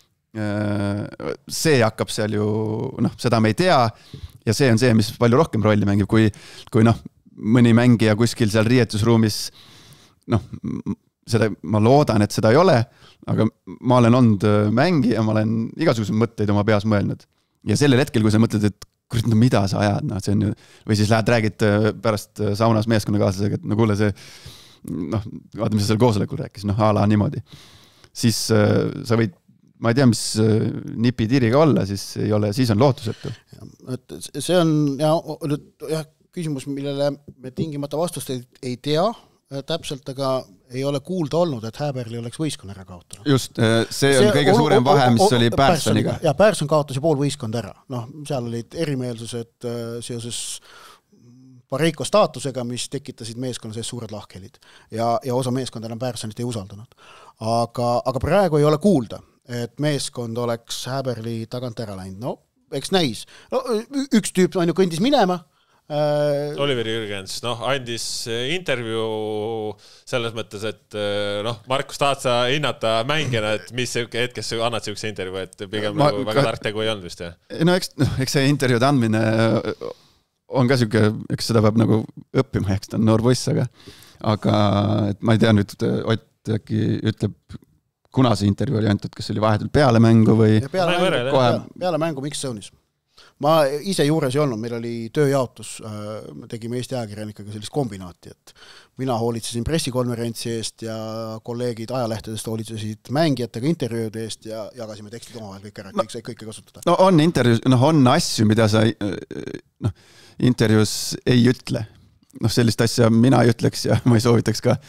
See hakkab seal ju, seda me ei tea ja see on see, mis palju rohkem rolli mängib, kui mõni mängija kuskil seal riietusruumis, seda, ma loodan, et seda ei ole, aga ma olen olnud mängija, ma olen igasugused mõtteid oma peas mõelnud. Ja sellel hetkel, kui sa mõtled, et mida sa ajad, see on ju, või siis lähed räägid pärast saunas meeskonnakaaslasega, et kuule see, vaata, mis sa seal koosolekul rääkis, a la niimoodi. Siis sa võid, ma ei tea, mis nipi-tiriga olla, siis ei ole, siis on lootusetu. See on küsimus, millele me tingimata vastust ei tea täpselt, aga ei ole kuulda olnud, et Häberli oleks võistkonna ära kaotanud. Just, see on kõige suurem vahe, mis oli Pärssoniga. Ja Pärsson kaotas ju pool võistkond ära. Seal olid erimeelsused seoses Pareiko staatusega, mis tekitasid meeskonna sees suured lahkhelid. Ja osa meeskond enam Pärssonit ei usaldanud. Aga praegu ei ole kuulda, et meeskond oleks Häberli tagant ära läinud. Eks näis. Üks tüüp on ju kõndis minema, Oliver Jürgens, andis intervjuu selles mõttes, et Markus tahad sa hinnata mängijana, et mis hetkes annad siukse intervjuu, et pigem väga tark tegu ei olnud vist, jah? Eks see intervjuud andmine on ka siuke, eks seda peab nagu õppima, eks ta on noor poiss, aga et ma ei tea nüüd, Ott äkki ütleb, kuna see intervjuu oli antud, kas oli vahetult peale mängu või peale mängu Mix-Zone'is. Ma ise juures ei olnud, meil oli tööjaotus, me tegime Eesti ajakirjanikega sellist kombinaati, et mina hoolitsesin pressikonverentsi eest ja kolleegid ajalehtedest hoolitsesid mängijatega intervjuude eest ja jagasime tekstid omavahel kõik ära, et kõik sai kõike kasutada. On intervjuus, on asju, mida sa intervjuus ei ütle. Sellist asja mina ei ütleks ja ma ei soovitaks ka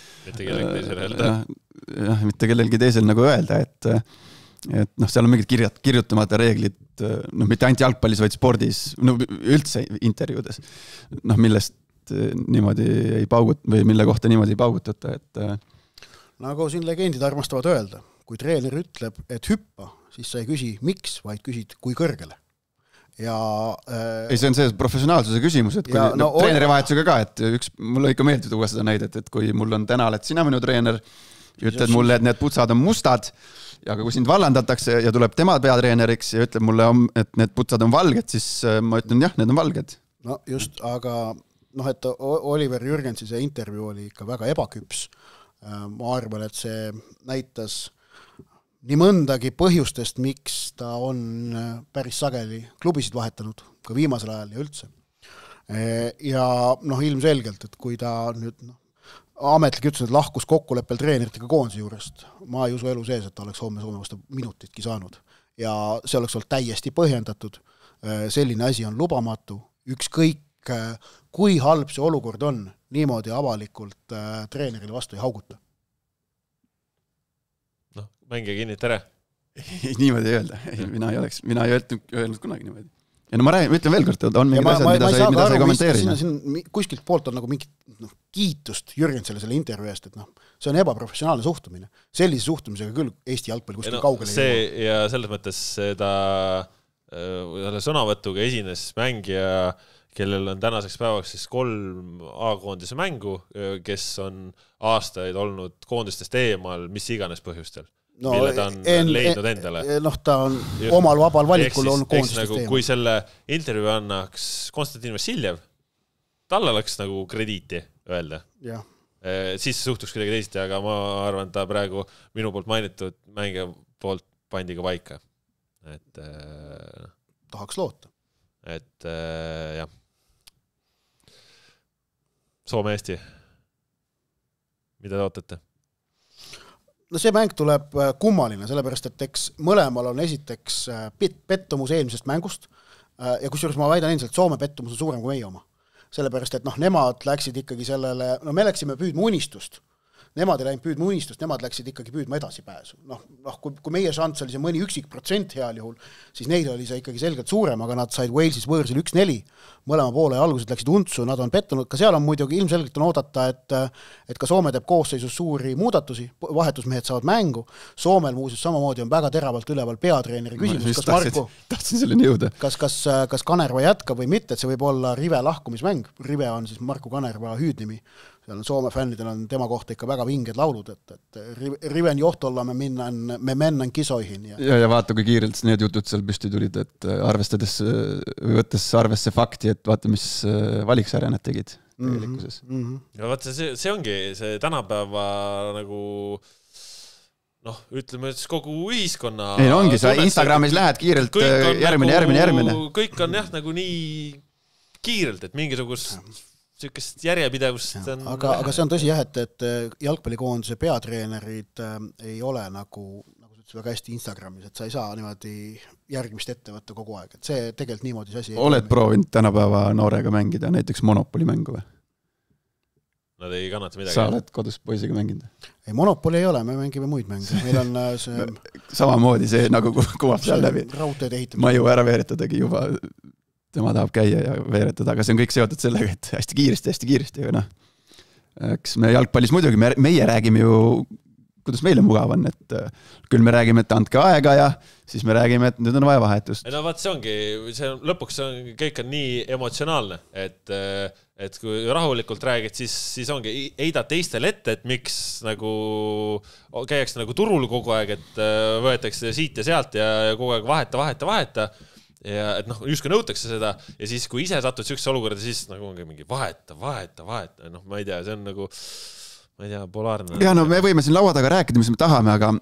mitte kellelgi teisel nagu öelda, et seal on mingid kirjutamata reeglid, mitte ainult jalgpallis, vaid spordis, üldse intervjuudes, millest niimoodi ei paugut- või mille kohta niimoodi ei paugutata, et... Nagu siin legendid armastavad öelda, kui treener ütleb, et hüppa, siis sa ei küsi miks, vaid küsid kui kõrgele. Ja, ei, see on see professionaalsuse küsimus, et kui treeneri vahetusega ka, et mulle ikka meeldib tuua seda näidet, et kui mul on täna, et sina minu treener, ütled mulle, et need putsad on mustad, ja kui sind vallandatakse ja tuleb tema peatreeneriks ja ütleb mulle, et need putsad on valged, siis ma ütlen, jah, need on valged. No just, aga et Oliver Jürgensi see intervjuu oli ikka väga ebaküps. Ma arvan, et see näitas nii mõndagi põhjustest, miks ta on päris sageli klubisid vahetanud, ka viimasel ajal ja üldse. Ja ilmselgelt, et kui ta nüüd ametlik ütles, et lahkus kokkuleppel treeneritega koondise juurest. Ma ei usu elu sees, et ta oleks homme Soome vastu minutitki saanud. Ja see oleks olnud täiesti põhjendatud. Selline asi on lubamatu. Ükskõik, kui halb see olukord on, niimoodi avalikult treenerile vastu ei hauguta. mängija kinni, tere. Niimoodi ei öelda. Mina ei öelnud kunagi niimoodi. Ja no ma ütlen veel kord, on mingid asjad, mida sa ei kommenteeri. Kuskilt poolt on nagu mingit kiitust Jürgensele selle intervjuu eest, et see on ebaprofessionaalne suhtumine. Sellise suhtumisega küll Eesti jalgpall kuskil kaugele ei jõua. Ja selles mõttes seda sõnavõtuga esines mängija, kellel on tänaseks päevaks siis 3 A-koondise mängu, kes on aastaid olnud koondistest eemal mis iganes põhjustel. Mille ta on leidnud endale. Ta on omal vabal valikul olnud koondistest nagu, kui selle intervjuu annaks Konstantin Vassiljev, talle oleks nagu krediiti öelda. Siis suhtuks kuidagi teisiti, aga ma arvan, ta praegu minu poolt mainitud mängija poolt pandi ka paika. Tahaks loota. Jah. Soome-Eesti. Mida te ootate? No see mäng tuleb kummaline, sellepärast, et eks mõlemal on esiteks pettumus eelmisest mängust ja kusjuures ma väidan endiselt, Soome pettumus on suurem kui meie oma. Sellepärast, et nemad läksid ikkagi sellele, me läksime püüdma unistust. Nemad ei läinud püüdma unistust, nemad läksid ikkagi püüdma edasipääsu. Kui meie šants oli see mõni 1% heal juhul, siis neid oli see ikkagi selgelt suurem, aga nad said Walesis võõrsil 1-4, mõlema poole algused läksid untsu, nad on pettunud, ka seal on muidugi ilmselgelt on oodata, et ka Soome teeb koosseisus suuri muudatusi, vahetusmehed saavad mängu, Soomel muuseas samamoodi on väga teravalt üleval peatreeneri küsimus, kas Marko, tahtsin selleni jõuda. Kas Kanerva jätkab või mitte, et see võib olla Rive lahkumismäng, Rive on siis Marko Kanerva hüüdnimi, seal on Soome fännidel on tema kohta ikka väga vinged laulud, et Riven johtolla me mennään kisoihin. Ja vaata, kui kiirelt need jutud seal püsti tulid, et võttes arvesse fakti, et vaata, mis valiksarja nad tegid tegelikkuses. Ja vaata, see ongi see tänapäeva nagu ütleme, et kogu ühiskonna ei, ongi, sa Instagramis lähed kiirelt järgmine. Kõik on jah nagu nii kiirelt, et mingisugust sükest järjepidevust on... Aga see on tõsi jah, et jalgpallikoondise peatreenerid ei ole nagu väga hästi Instagramis, et sa ei saa niimoodi järgmist ette võtta kogu aeg, et see tegelikult niimoodi see asi oled proovinud tänapäeva noorega mängida näiteks Monopoli mängu või? Nad ei kannata midagi. Sa oled kodus poisiga mänginud? Ei, Monopoli ei ole, me mängime muid mänge. Meil on see... Samamoodi see nagu kuvab seal läbi. Maju ära veeretadagi juba... tema tahab käia ja veeretada, aga see on kõik seotud sellega, et hästi kiiresti, aga eks me jalgpallis muidugi, meie räägime ju, kuidas meile mugav on, et küll me räägime, et andke aega ja siis me räägime, et nüüd on vaja vahetust. No vaat see ongi, lõpuks kõik on nii emotsionaalne, et kui rahulikult räägid, siis ongi heidad teistele ette, et miks nagu käiakse nagu turul kogu aeg, et võetakse siit ja sealt ja kogu aeg vaheta. Ja et justkui nõutakse seda ja siis kui ise satud sükse olukorda, siis nagu ongi mingi vaheta. Ma ei tea, see on nagu, ma ei tea, polaarne. Ja me võime siin laua taga rääkida, mis me tahame, aga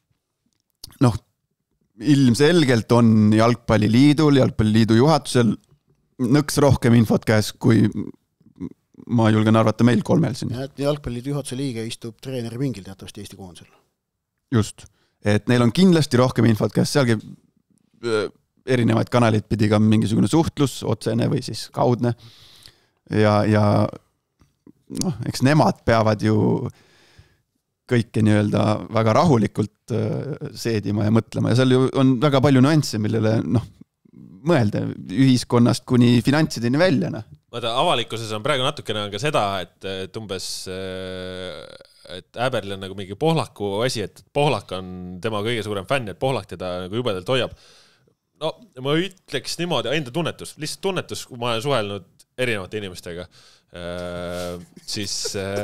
ilmselgelt on jalgpalliliidu juhatusel nõks rohkem infot käes, kui ma julgen arvata meil 3 siin. Jalgpalliliidu juhatuse liige istub treeneri pingil teatavasti Eesti koondisel. Just, et neil on kindlasti rohkem infot käes, sealgi erinevaid kanaleid pidi ka mingisugune suhtlus, otsene või siis kaudne. Ja eks nemad peavad ju kõike nii-öelda väga rahulikult seedima ja mõtlema ja seal ju on väga palju nüansse, millele mõelda ühiskonnast kuni finantsideni välja. Vaata, avalikkuses on praegu natukene ka seda, et umbes et Äberli on nagu mingi Pohlaku asi, et Pohlak on tema kõige suurem fänn, et Pohlak teda nagu jubedalt hoiab. Ma ütleks niimoodi, enda lihtsalt tunnetus, kui ma olen suhelnud erinevate inimestega, siis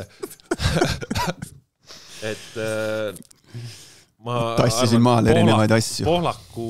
et ma tassisin maal erinevaid asju. Pohlaku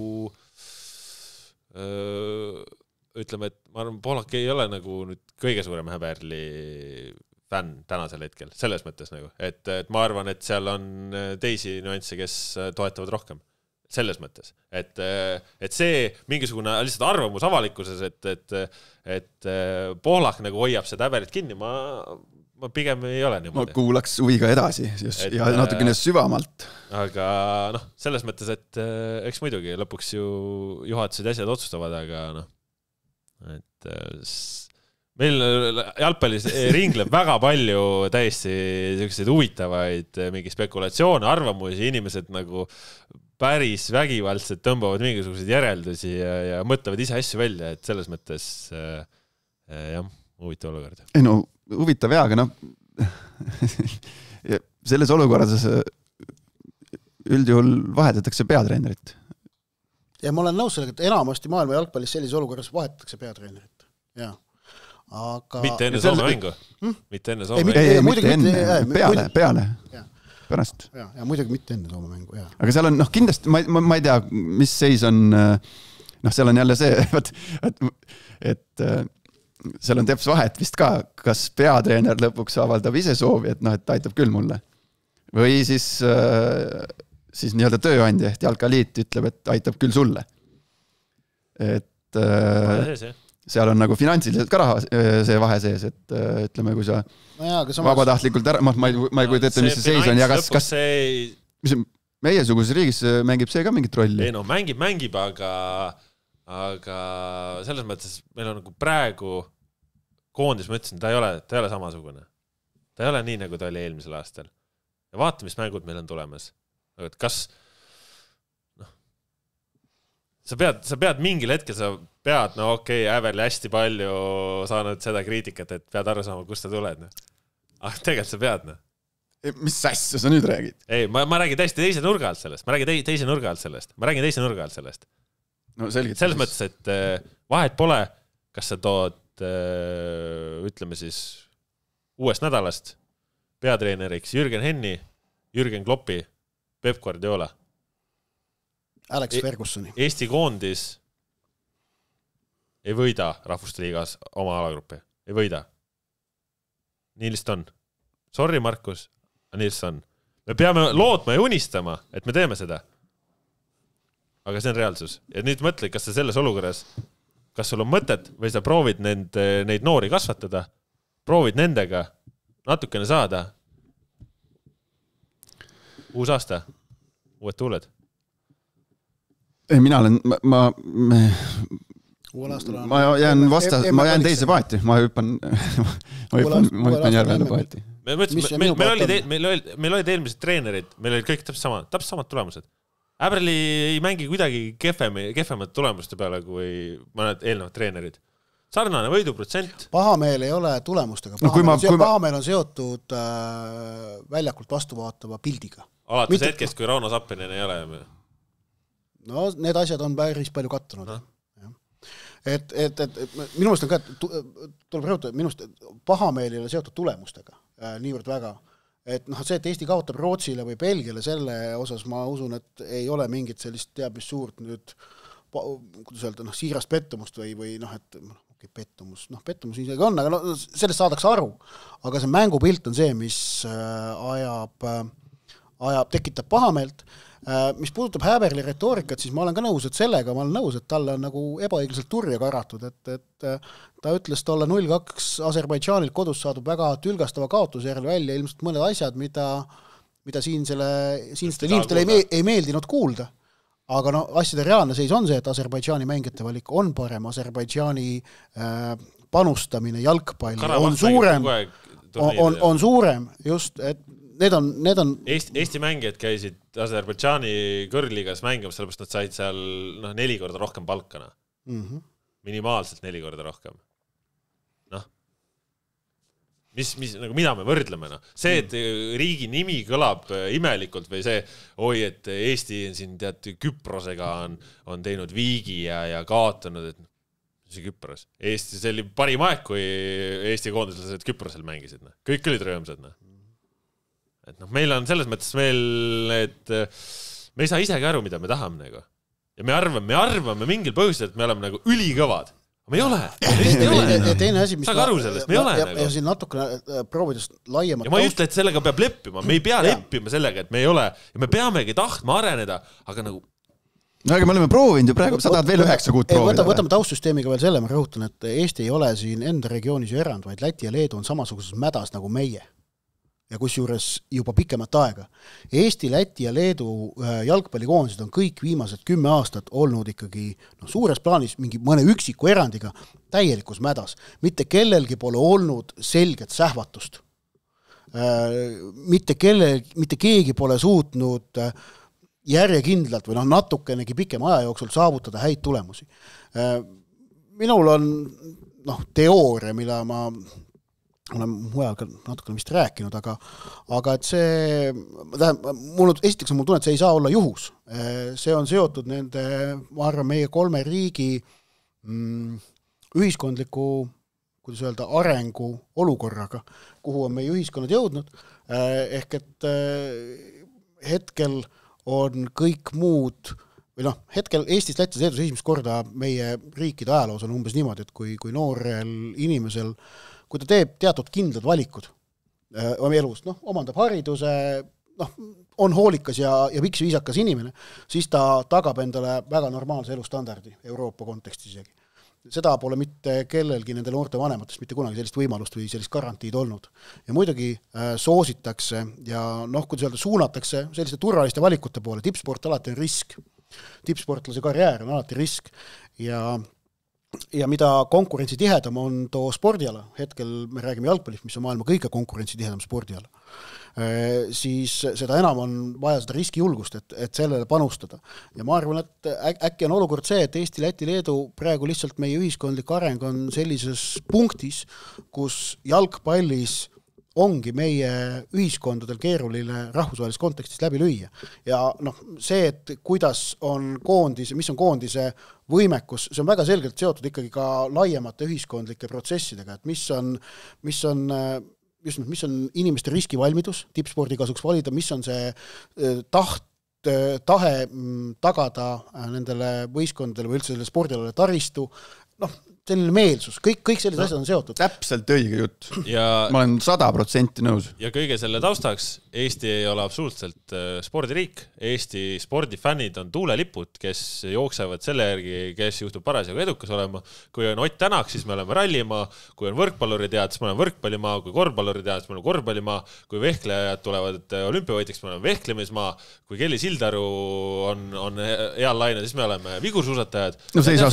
ütleme, et ma arvan, Pohlak ei ole nagu nüüd kõige suurem Äberli fänn tänasel hetkel, selles mõttes nagu, et ma arvan, et seal on teisi nüansse, kes toetavad rohkem. Selles mõttes, et see mingisugune lihtsalt arvamus avalikkuses, et Pohlak nagu hoiab seda Äberit kinni, ma pigem ei ole niimoodi. Ma kuulaks huviga edasi ja natukene süvamalt. Aga selles mõttes, et eks muidugi lõpuks ju juhatused asjad otsustavad, aga et meil jalgpallis ringleb väga palju täiesti selliseid huvitavaid mingi spekulatsioone, arvamusi, inimesed nagu päris vägivaldselt tõmbavad mingisuguseid järeldusi ja mõtlevad ise asju välja, et selles mõttes jah, huvitav olukord. Ei no, huvitav jaa, aga selles olukorras üldjuhul vahetatakse peatreenerit. Ja ma olen nõus sellega, et enamasti maailma jalgpallis sellises olukorras vahetatakse peatreenerit. Jaa. Aga... Mitte enne Soome mängu. Mitte enne Soome mängu. Mitte enne, peale. Pärast. Ja muidugi mitte enne Soome mängu, jah. Aga seal on, kindlasti, ma ei tea, mis seis on, seal on jälle see, et seal on teps vahet vist ka, kas peatreener lõpuks avaldab ise soovi, et aitab küll mulle. Või siis nii-öelda tööandja, et jalkaliit ütleb, et aitab küll sulle. Et seal on nagu finantsiliselt ka raha see vahe sees, et ütleme, kui sa vabatahtlikult ära, ma ei kujuta ette, mis see seis on ja kas meiesuguses riigis mängib see ka mingit rolli? Ei no, mängib, aga selles mõttes meil on nagu praegu koondis, ma ütlesin, ta ei ole samasugune. Ta ei ole nii, nagu ta oli eelmisel aastal. Ja vaata, mis mängud meil on tulemas. Et kas sa pead mingil hetkel, sa pead, Äverli hästi palju saanud seda kriitikat, et pead aru saama, kust sa tuled. Aga tegelikult sa pead. Mis asja sa nüüd räägid? Ei, ma räägin täiesti teise nurga alt sellest. Ma räägin teise nurga alt sellest. No selgelt. Selles mõttes, et vahet pole, kas sa tood, ütleme siis, uuest nädalast peatreeneriks Jürgen Henni, Jürgen Kloppi, Pep Guardiola. Alex Fergusoni. Eesti koondis ei võida rahvuste liigas oma alagruppi. Ei võida. Nii lihtsalt on. Sorry, Markus, aga nii lihtsalt on. Me peame lootma ja unistama, et me teeme seda. Aga see on reaalsus. Ja nüüd mõtle, kas sa selles olukorras, kas sul on mõtet või sa proovid neid noori kasvatada, proovid nendega natukene saada. Uus aasta, uued tuuled. Mina olen, ma jään teise paati, ma hüppan järvele paati. Meil olid eelmised treenerid, meil olid kõik täpselt samad tulemused. Äberli ei mängi kuidagi kehvemad tulemuste peale kui mõned eelnevad treenerid. Sarnane võiduprotsent. Pahameel ei ole tulemustega. Pahameel on seotud väljakult vastu vaatava pildiga. Alates hetkest, kui Rauno Sappinen ei ole. No, need asjad on päris palju kattunud. Et minu meelest on ka, tuleb rõhutada, minu meelest pahameel ei ole seotud tulemustega niivõrd väga. Et see, et Eesti kaotab Rootsile või Belgiale, selle osas ma usun, et ei ole mingit sellist teab mis suurt nüüd, kuidas öelda, siirast pettumust või et pettumus isegi on, aga sellest saadakse aru. Aga see mängupilt on see, mis tekitab pahameelt. Mis puudutab Häberli retoorikat, siis ma olen ka nõus, et sellega ma olen nõus, et talle on nagu ebaõiglaselt turja karatud, et ta ütles tolle 0-2 Aserbaidžaanilt kodus saadub väga tülgastava kaotuse järel välja ilmselt mõned asjad, mida siinstele inimestele ei meeldinud kuulda. Aga asjade reaalne seis on see, et Aserbaidžaani mängijate valik on parem, Aserbaidžaani panustamine jalgpalli on suurem just, et need on... Eesti mängijad käisid Aserbaidžaani kõrgliigas mängimas, sellepärast nad said seal 4 korda rohkem palkana. Minimaalselt 4 korda rohkem. Mida me võrdleme? See, et riigi nimi kõlab imelikult või see, et Eesti on siin Küprosega on teinud viigi ja kaotanud, et see Küpros. See oli parim aeg, kui Eesti koondislased Küprosel mängisid. Kõik olid rõõmsad. Et meil on selles mõttes et me ei saa isegi aru, mida me tahame. Ja me arvame mingil põhjusel, et me oleme ülikõvad. Me ei ole. Ja teine asi, mis saag aru sellest, me ei ole. Ja siin natukene proovidest laiemalt. Ja ma ei ütle, et sellega peab leppima. Me ei pea leppima sellega, et me ei ole. Ja me peamegi tahtma areneda, aga aga me oleme proovinud ju praegu, sa tahad veel 9 kuud proovida. Võtame taustsüsteemiga veel selle, ma rõhutan, et Eesti ei ole siin enda regioonis erand, vaid Läti ja Leedu on samasuguses mädas nagu meie. ja kusjuures juba pikemat aega. Eesti, Läti ja Leedu jalgpallikoondised on kõik viimased 10 aastat olnud ikkagi suures plaanis mingi mõne üksiku erandiga täielikus mädas. Mitte kellelgi pole olnud selget sähvatust. Mitte keegi pole suutnud järjekindlalt või natukenegi pikem aja jooksul saavutada häid tulemusi. Minul on teooria, mille ma olen mujal ka natukene vist rääkinud, aga et see, esiteks on mul tunne, et see ei saa olla juhus. See on seotud nende, ma arvan, meie 3 riigi ühiskondliku, kuidas öelda, arengu olukorraga, kuhu on meie ühiskonnad jõudnud. Ehk et hetkel on kõik muud, või hetkel Eestis, Lätis, Leedus esimest korda meie riikide ajaloos on umbes niimoodi, et kui noorel inimesel kui ta teeb teatud kindlad valikud oma elust, omandab hariduse, on hoolikas ja viisakas inimene, siis ta tagab endale väga normaalse elustandardi Euroopa kontekstis isegi. Seda pole mitte kellelgi nende noorte vanematest mitte kunagi sellist võimalust või sellist garantiid olnud. Ja muidugi soositakse ja kuidas öelda, suunatakse selliste turvaliste valikute poole. Tippsport alati on risk. Tippsportlase karjäär on alati risk ja mida konkurentsi tihedam on too spordiala, hetkel me räägime jalgpallist, mis on maailma kõige konkurentsi tihedam spordiala, siis seda enam on vaja seda riskijulgust, et sellele panustada. Ja ma arvan, et äkki on olukord see, et Eesti, Läti, Leedu praegu lihtsalt meie ühiskondlik areng on sellises punktis, kus jalgpallis ongi meie ühiskondadel keeruline rahvusvahelises kontekstis läbi lüüa. Ja see, et kuidas on mis on koondise võimekus, see on väga selgelt seotud ikkagi ka laiemate ühiskondlike protsessidega, et mis on inimeste riskivalmidus tippspordi kasuks valida, mis on see tahe tagada nendele võistkondadele või üldse selle spordialale taristu, selline meelsus, kõik sellised asjad on seotud. Täpselt õige jutt. Ma olen 100% nõus. Ja kõige selle taustaks, Eesti ei ole absoluutselt spordiriik. Eesti spordifännid on tuulelipud, kes jooksevad selle järgi, kes juhtub parasjagu edukas olema. Kui on Ott Tänak, siis me oleme rallimaa. Kui on võrkpalluri tead, siis me oleme võrkpallimaa. Kui korvpalluri tead, siis me oleme korvpallimaa. Kui vehklejad tulevad olümpiavõitjaks, me oleme vehklemismaa. Kui Kelly Sildaru on heal laine, siis me oleme vigursuusatajad. No see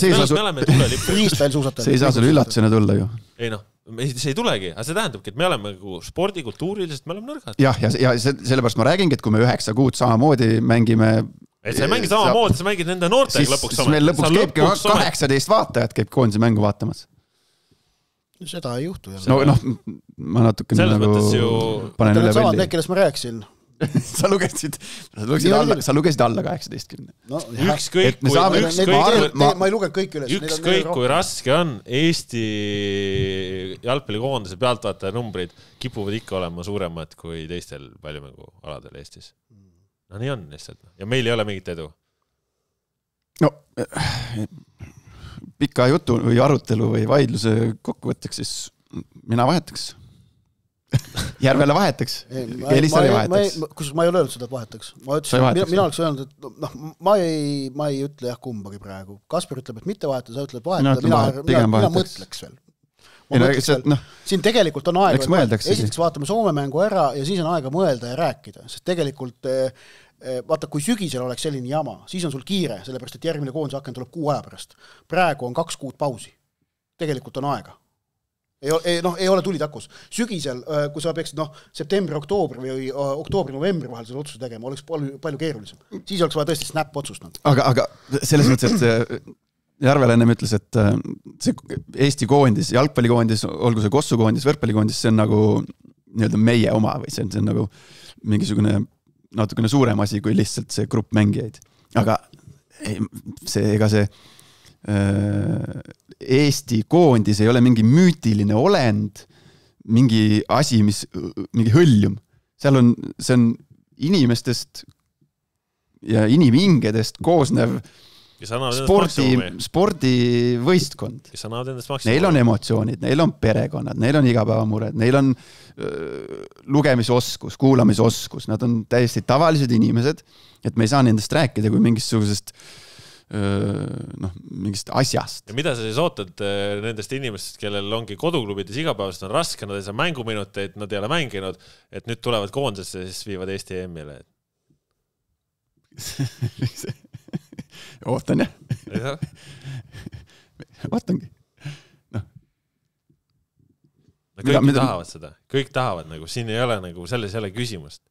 ei saa sulle üllatusena tulla ju. Ei see ei tulegi, aga see tähendabki, et me oleme spordikultuuriliselt, me oleme nõrgad. Ja sellepärast ma räägingi, et kui me 9 kuud samamoodi mängime... Et sa ei mängi samamoodi, sa mängid nende noortega lõpuks. Siis meil lõpuks käibki 18 vaatajat käib koondise mängu vaatamas. Seda ei juhtu. Ma natukene panen üle välja. Need, kellest ma rääkisin. Sa lugesid alla 18. Ükskõik kui raske on Eesti jalgpallikoondise pealtvaataja numbrid kipuvad ikka olema suuremad kui teistel paljumängualadel Eestis. Nii on lihtsalt. Ja meil ei ole mingit edu. Pika jutu või arutelu või vaidluse kokkuvõtteks, siis mina vahetaks. Järvele vahetaks. Elisari vahetaks. Kusjuures ma ei ole öelnud seda, et vahetaks. Mina oleks öelnud, et ma ei ütle kumbagi praegu. Kasper ütleb, et mitte vahetada, sa ütled vahetada. Mina mõtleks veel. Siin tegelikult on aega. Esiteks vaatame Soome mängu ära ja siis on aega mõelda ja rääkida. Sest tegelikult, vaata, kui sügisel oleks selline jama, siis on sul kiire, sellepärast, et järgmine koondise aken tuleb 6 aja pärast. Praegu on 2 kuud pausi. Tegelikult on aega. Ei ole tuli takus. Sügisel, kui sa peaksid septembri, oktoobri või oktoobri, novembri vahel selle otsuse tegema, oleks palju keerulisem. Siis oleks vaja tõesti snap-otsust. Aga selles mõttes, et Järvel ennem ütles, et see Eesti koondis, jalgpallikoondis, olgu see kossukoondis, võrkpallikoondis, see on nagu nii-öelda meie oma või see on nagu mingisugune natukene suurem asi kui lihtsalt see grupp mängijaid. Aga see Eesti koondis ei ole mingi müütiline olend, mingi asi, mingi hõljum. See on inimestest ja inimhingedest koosnev spordivõistkond. Neil on emotsioonid, neil on perekonnad, neil on igapäevamured, neil on lugemisoskus, kuulamisoskus, nad on täiesti tavalised inimesed, et me ei saa nendest rääkida kui mingisugusest mingist asjast. Ja mida sa siis ootad nendest inimestest, kellel ongi koduklubides igapäevast on raske, nad ei saa mänguminuteid, nad ei ole mänginud, et nüüd tulevad koondesse ja siis viivad Eesti EM-ile? Ootan jah. Ootangi. Kõik tahavad seda. Kõik tahavad, nagu siin ei ole nagu, selles ei ole küsimust.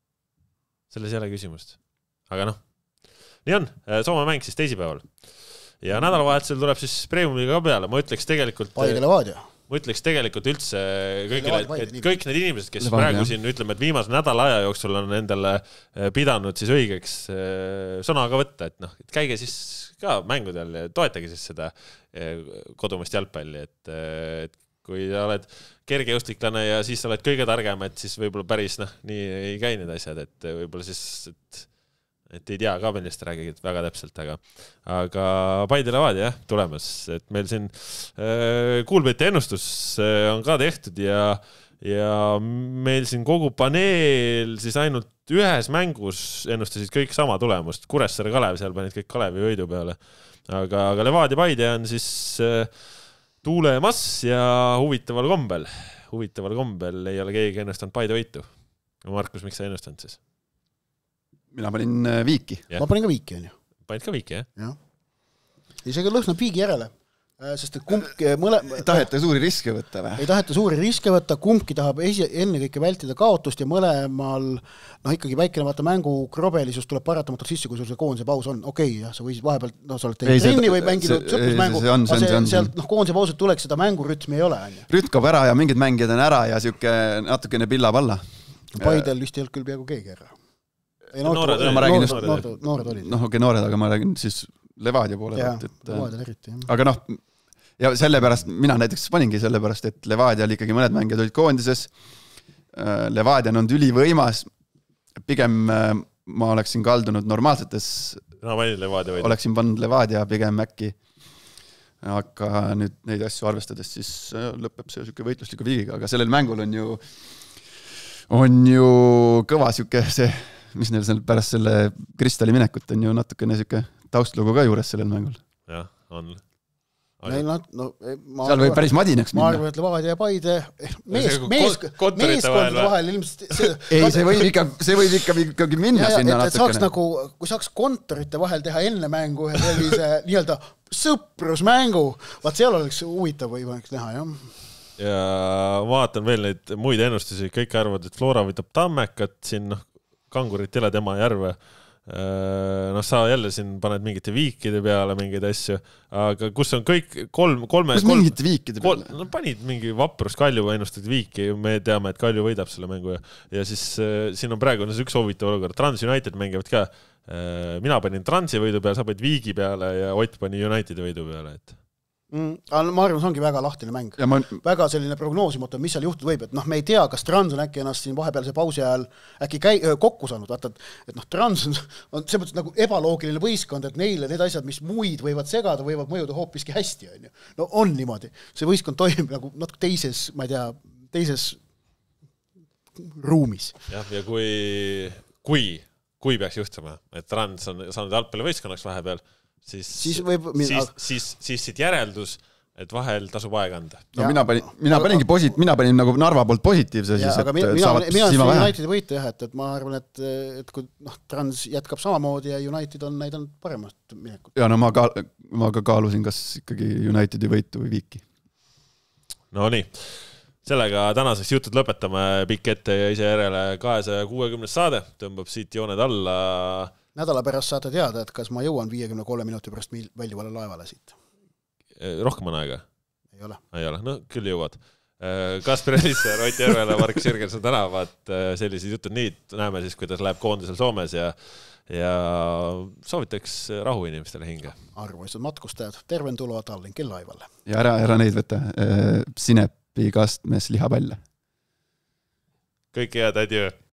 Aga nii on, Soome mäng siis teisipäeval. Ja nädalavahetusel tuleb siis Premiumiga ka peale. Ma ütleks tegelikult üldse kõigile, et kõik need inimesed, kes praegu siin ütleme, et viimase nädala aja jooksul on endale pidanud siis õigeks sõnaga võtta, et käige siis ka mängudel ja toetage siis seda kodumast jalgpalli, et kui oled kergejõustiklane ja siis oled kõige targem, et siis võib-olla päris nii ei käi need asjad, et võib-olla siis et ei tea ka, millest räägid väga täpselt, aga Paide Levadia tulemas, et meil siin kuulbeti ennustus on ka tehtud ja meil siin kogu paneel siis ainult ühes mängus ennustasid kõik sama tulemust. Kuressaare Kalev, seal panid kõik Kalevi võidu peale, aga Levadia Paide on siis tuulemas ja huvitaval kombel ei ole keegi ennustanud Paide võitu. Markus, miks sa ennustanud siis? Mina panin viiki. Ma panin ka viiki, on ju. Panid ka viiki, jah? Jah. Isegi lõhnab viigi järele, sest et kumbki ei taheta suuri riske võtta või? Ei taheta suuri riske võtta, kumbki tahab enne kõike vältida kaotust ja mõlemal ikkagi väikene vaata mängu krobelisus tuleb paratamatult sisse, kui sul see koondise paus on. Okei, jah, sa võisid vahepeal, sa oled teinud trenni või mänginud sõprusmängu, sealt koondise pausud tuleks, seda mängurütmi ei ole. Rütm kaob ära ja mingid mängijad on ära ja siuke natukene pillab alla. Paidel vist ei olnud küll peaaegu keegi ära. Noored olid. Noored, aga ma räägin siis Levadia poole. Aga ja sellepärast, mina näiteks paningi sellepärast, et Levadia oli ikkagi mõned mängijad olid koondises. Levadia on olnud ülivõimas. Pigem ma oleksin kaldunud normaalsetes. Oleksin pannud Levadia pigem äkki. Aga nüüd neid asju arvestades siis lõpeb see siuke võitlusliku viigiga. Aga sellel mängul on ju kõva siuke see, mis neil seal pärast selle Kristali minekut on ju natukene siuke taustlugu ka juures sellel mängul. Jah, on. Seal võib päris madinaks minna. Ma arvan, et Levadia ja Paide meeskondade vahel ilmselt ei, see võib ikkagi minna sinna natukene. Nagu, kui saaks kontorite vahel teha enne mängu ühe sellise nii-öelda sõprusmängu, vaat seal oleks huvitav võimalik näha, jah. Ja vaatan veel neid muid ennustusi, kõik arvavad, et Flora võtab Tammekat siin, Kangurit ei ole tema järve. Sa jälle siin paned mingite viikide peale mingeid asju, aga kus on kõik mingite viikide peale? Panid mingi vaprus Kalju ennustad viiki, me teame, et Kalju võidab selle mängu ja siis siin on praegu üks huvitav olukord. Trans United mängivad ka, mina panin Transi võidu peale, sa panid viigi peale ja Ott pani Unitedi võidu peale, et ma arvan, see ongi väga lahtine mäng. Väga selline prognoosimatu, mis seal juhtud võib, et me ei tea, kas Trans on äkki ennast siin vahepealse pausi ajal äkki kokku saanud, vaata, et Trans on see mõttes nagu ebaloogiline võistkond, et neile need asjad, mis muid võivad segada, võivad mõjuda hoopiski hästi, on ju. No on niimoodi. See võistkond toimib nagu natuke teises, ma ei tea, teises ruumis. Jah, ja kui peaks juhtuma, et Trans on saanud jalgpalli võistkonnaks vahepeal, siis siit järeldus, et vahel tasub aega anda. No mina panin nagu Narva poolt positiivse siis, et saavad Siima vähe. Unitedi võita jah, et ma arvan, et kui Trans jätkab samamoodi ja United on näidanud paremast minekut. Ja no ma ka kaalusin, kas ikkagi Unitedi võitu või viiki. No nii, sellega tänaseks jutud lõpetame, pikk ette ja ise järele 260 saade, tõmbab siit jooned alla. Nädala pärast saate teada, et kas ma jõuan 53 minuti pärast väljuvale laevale siit. Rohkem on aega? Ei ole. No küll jõuad. Kasper Elisser, Ott Järvele, Mark Sirgelson tänavad sellised jutud nii, näeme siis, kuidas läheb koondisel Soomes ja soovitaks rahu inimestele hinge. Arvoisad matkustajad, terventuloa Tallinki laivale. Ja ära neid võtta, Sinepi kastmes lihapälle. Kõik head, adjö.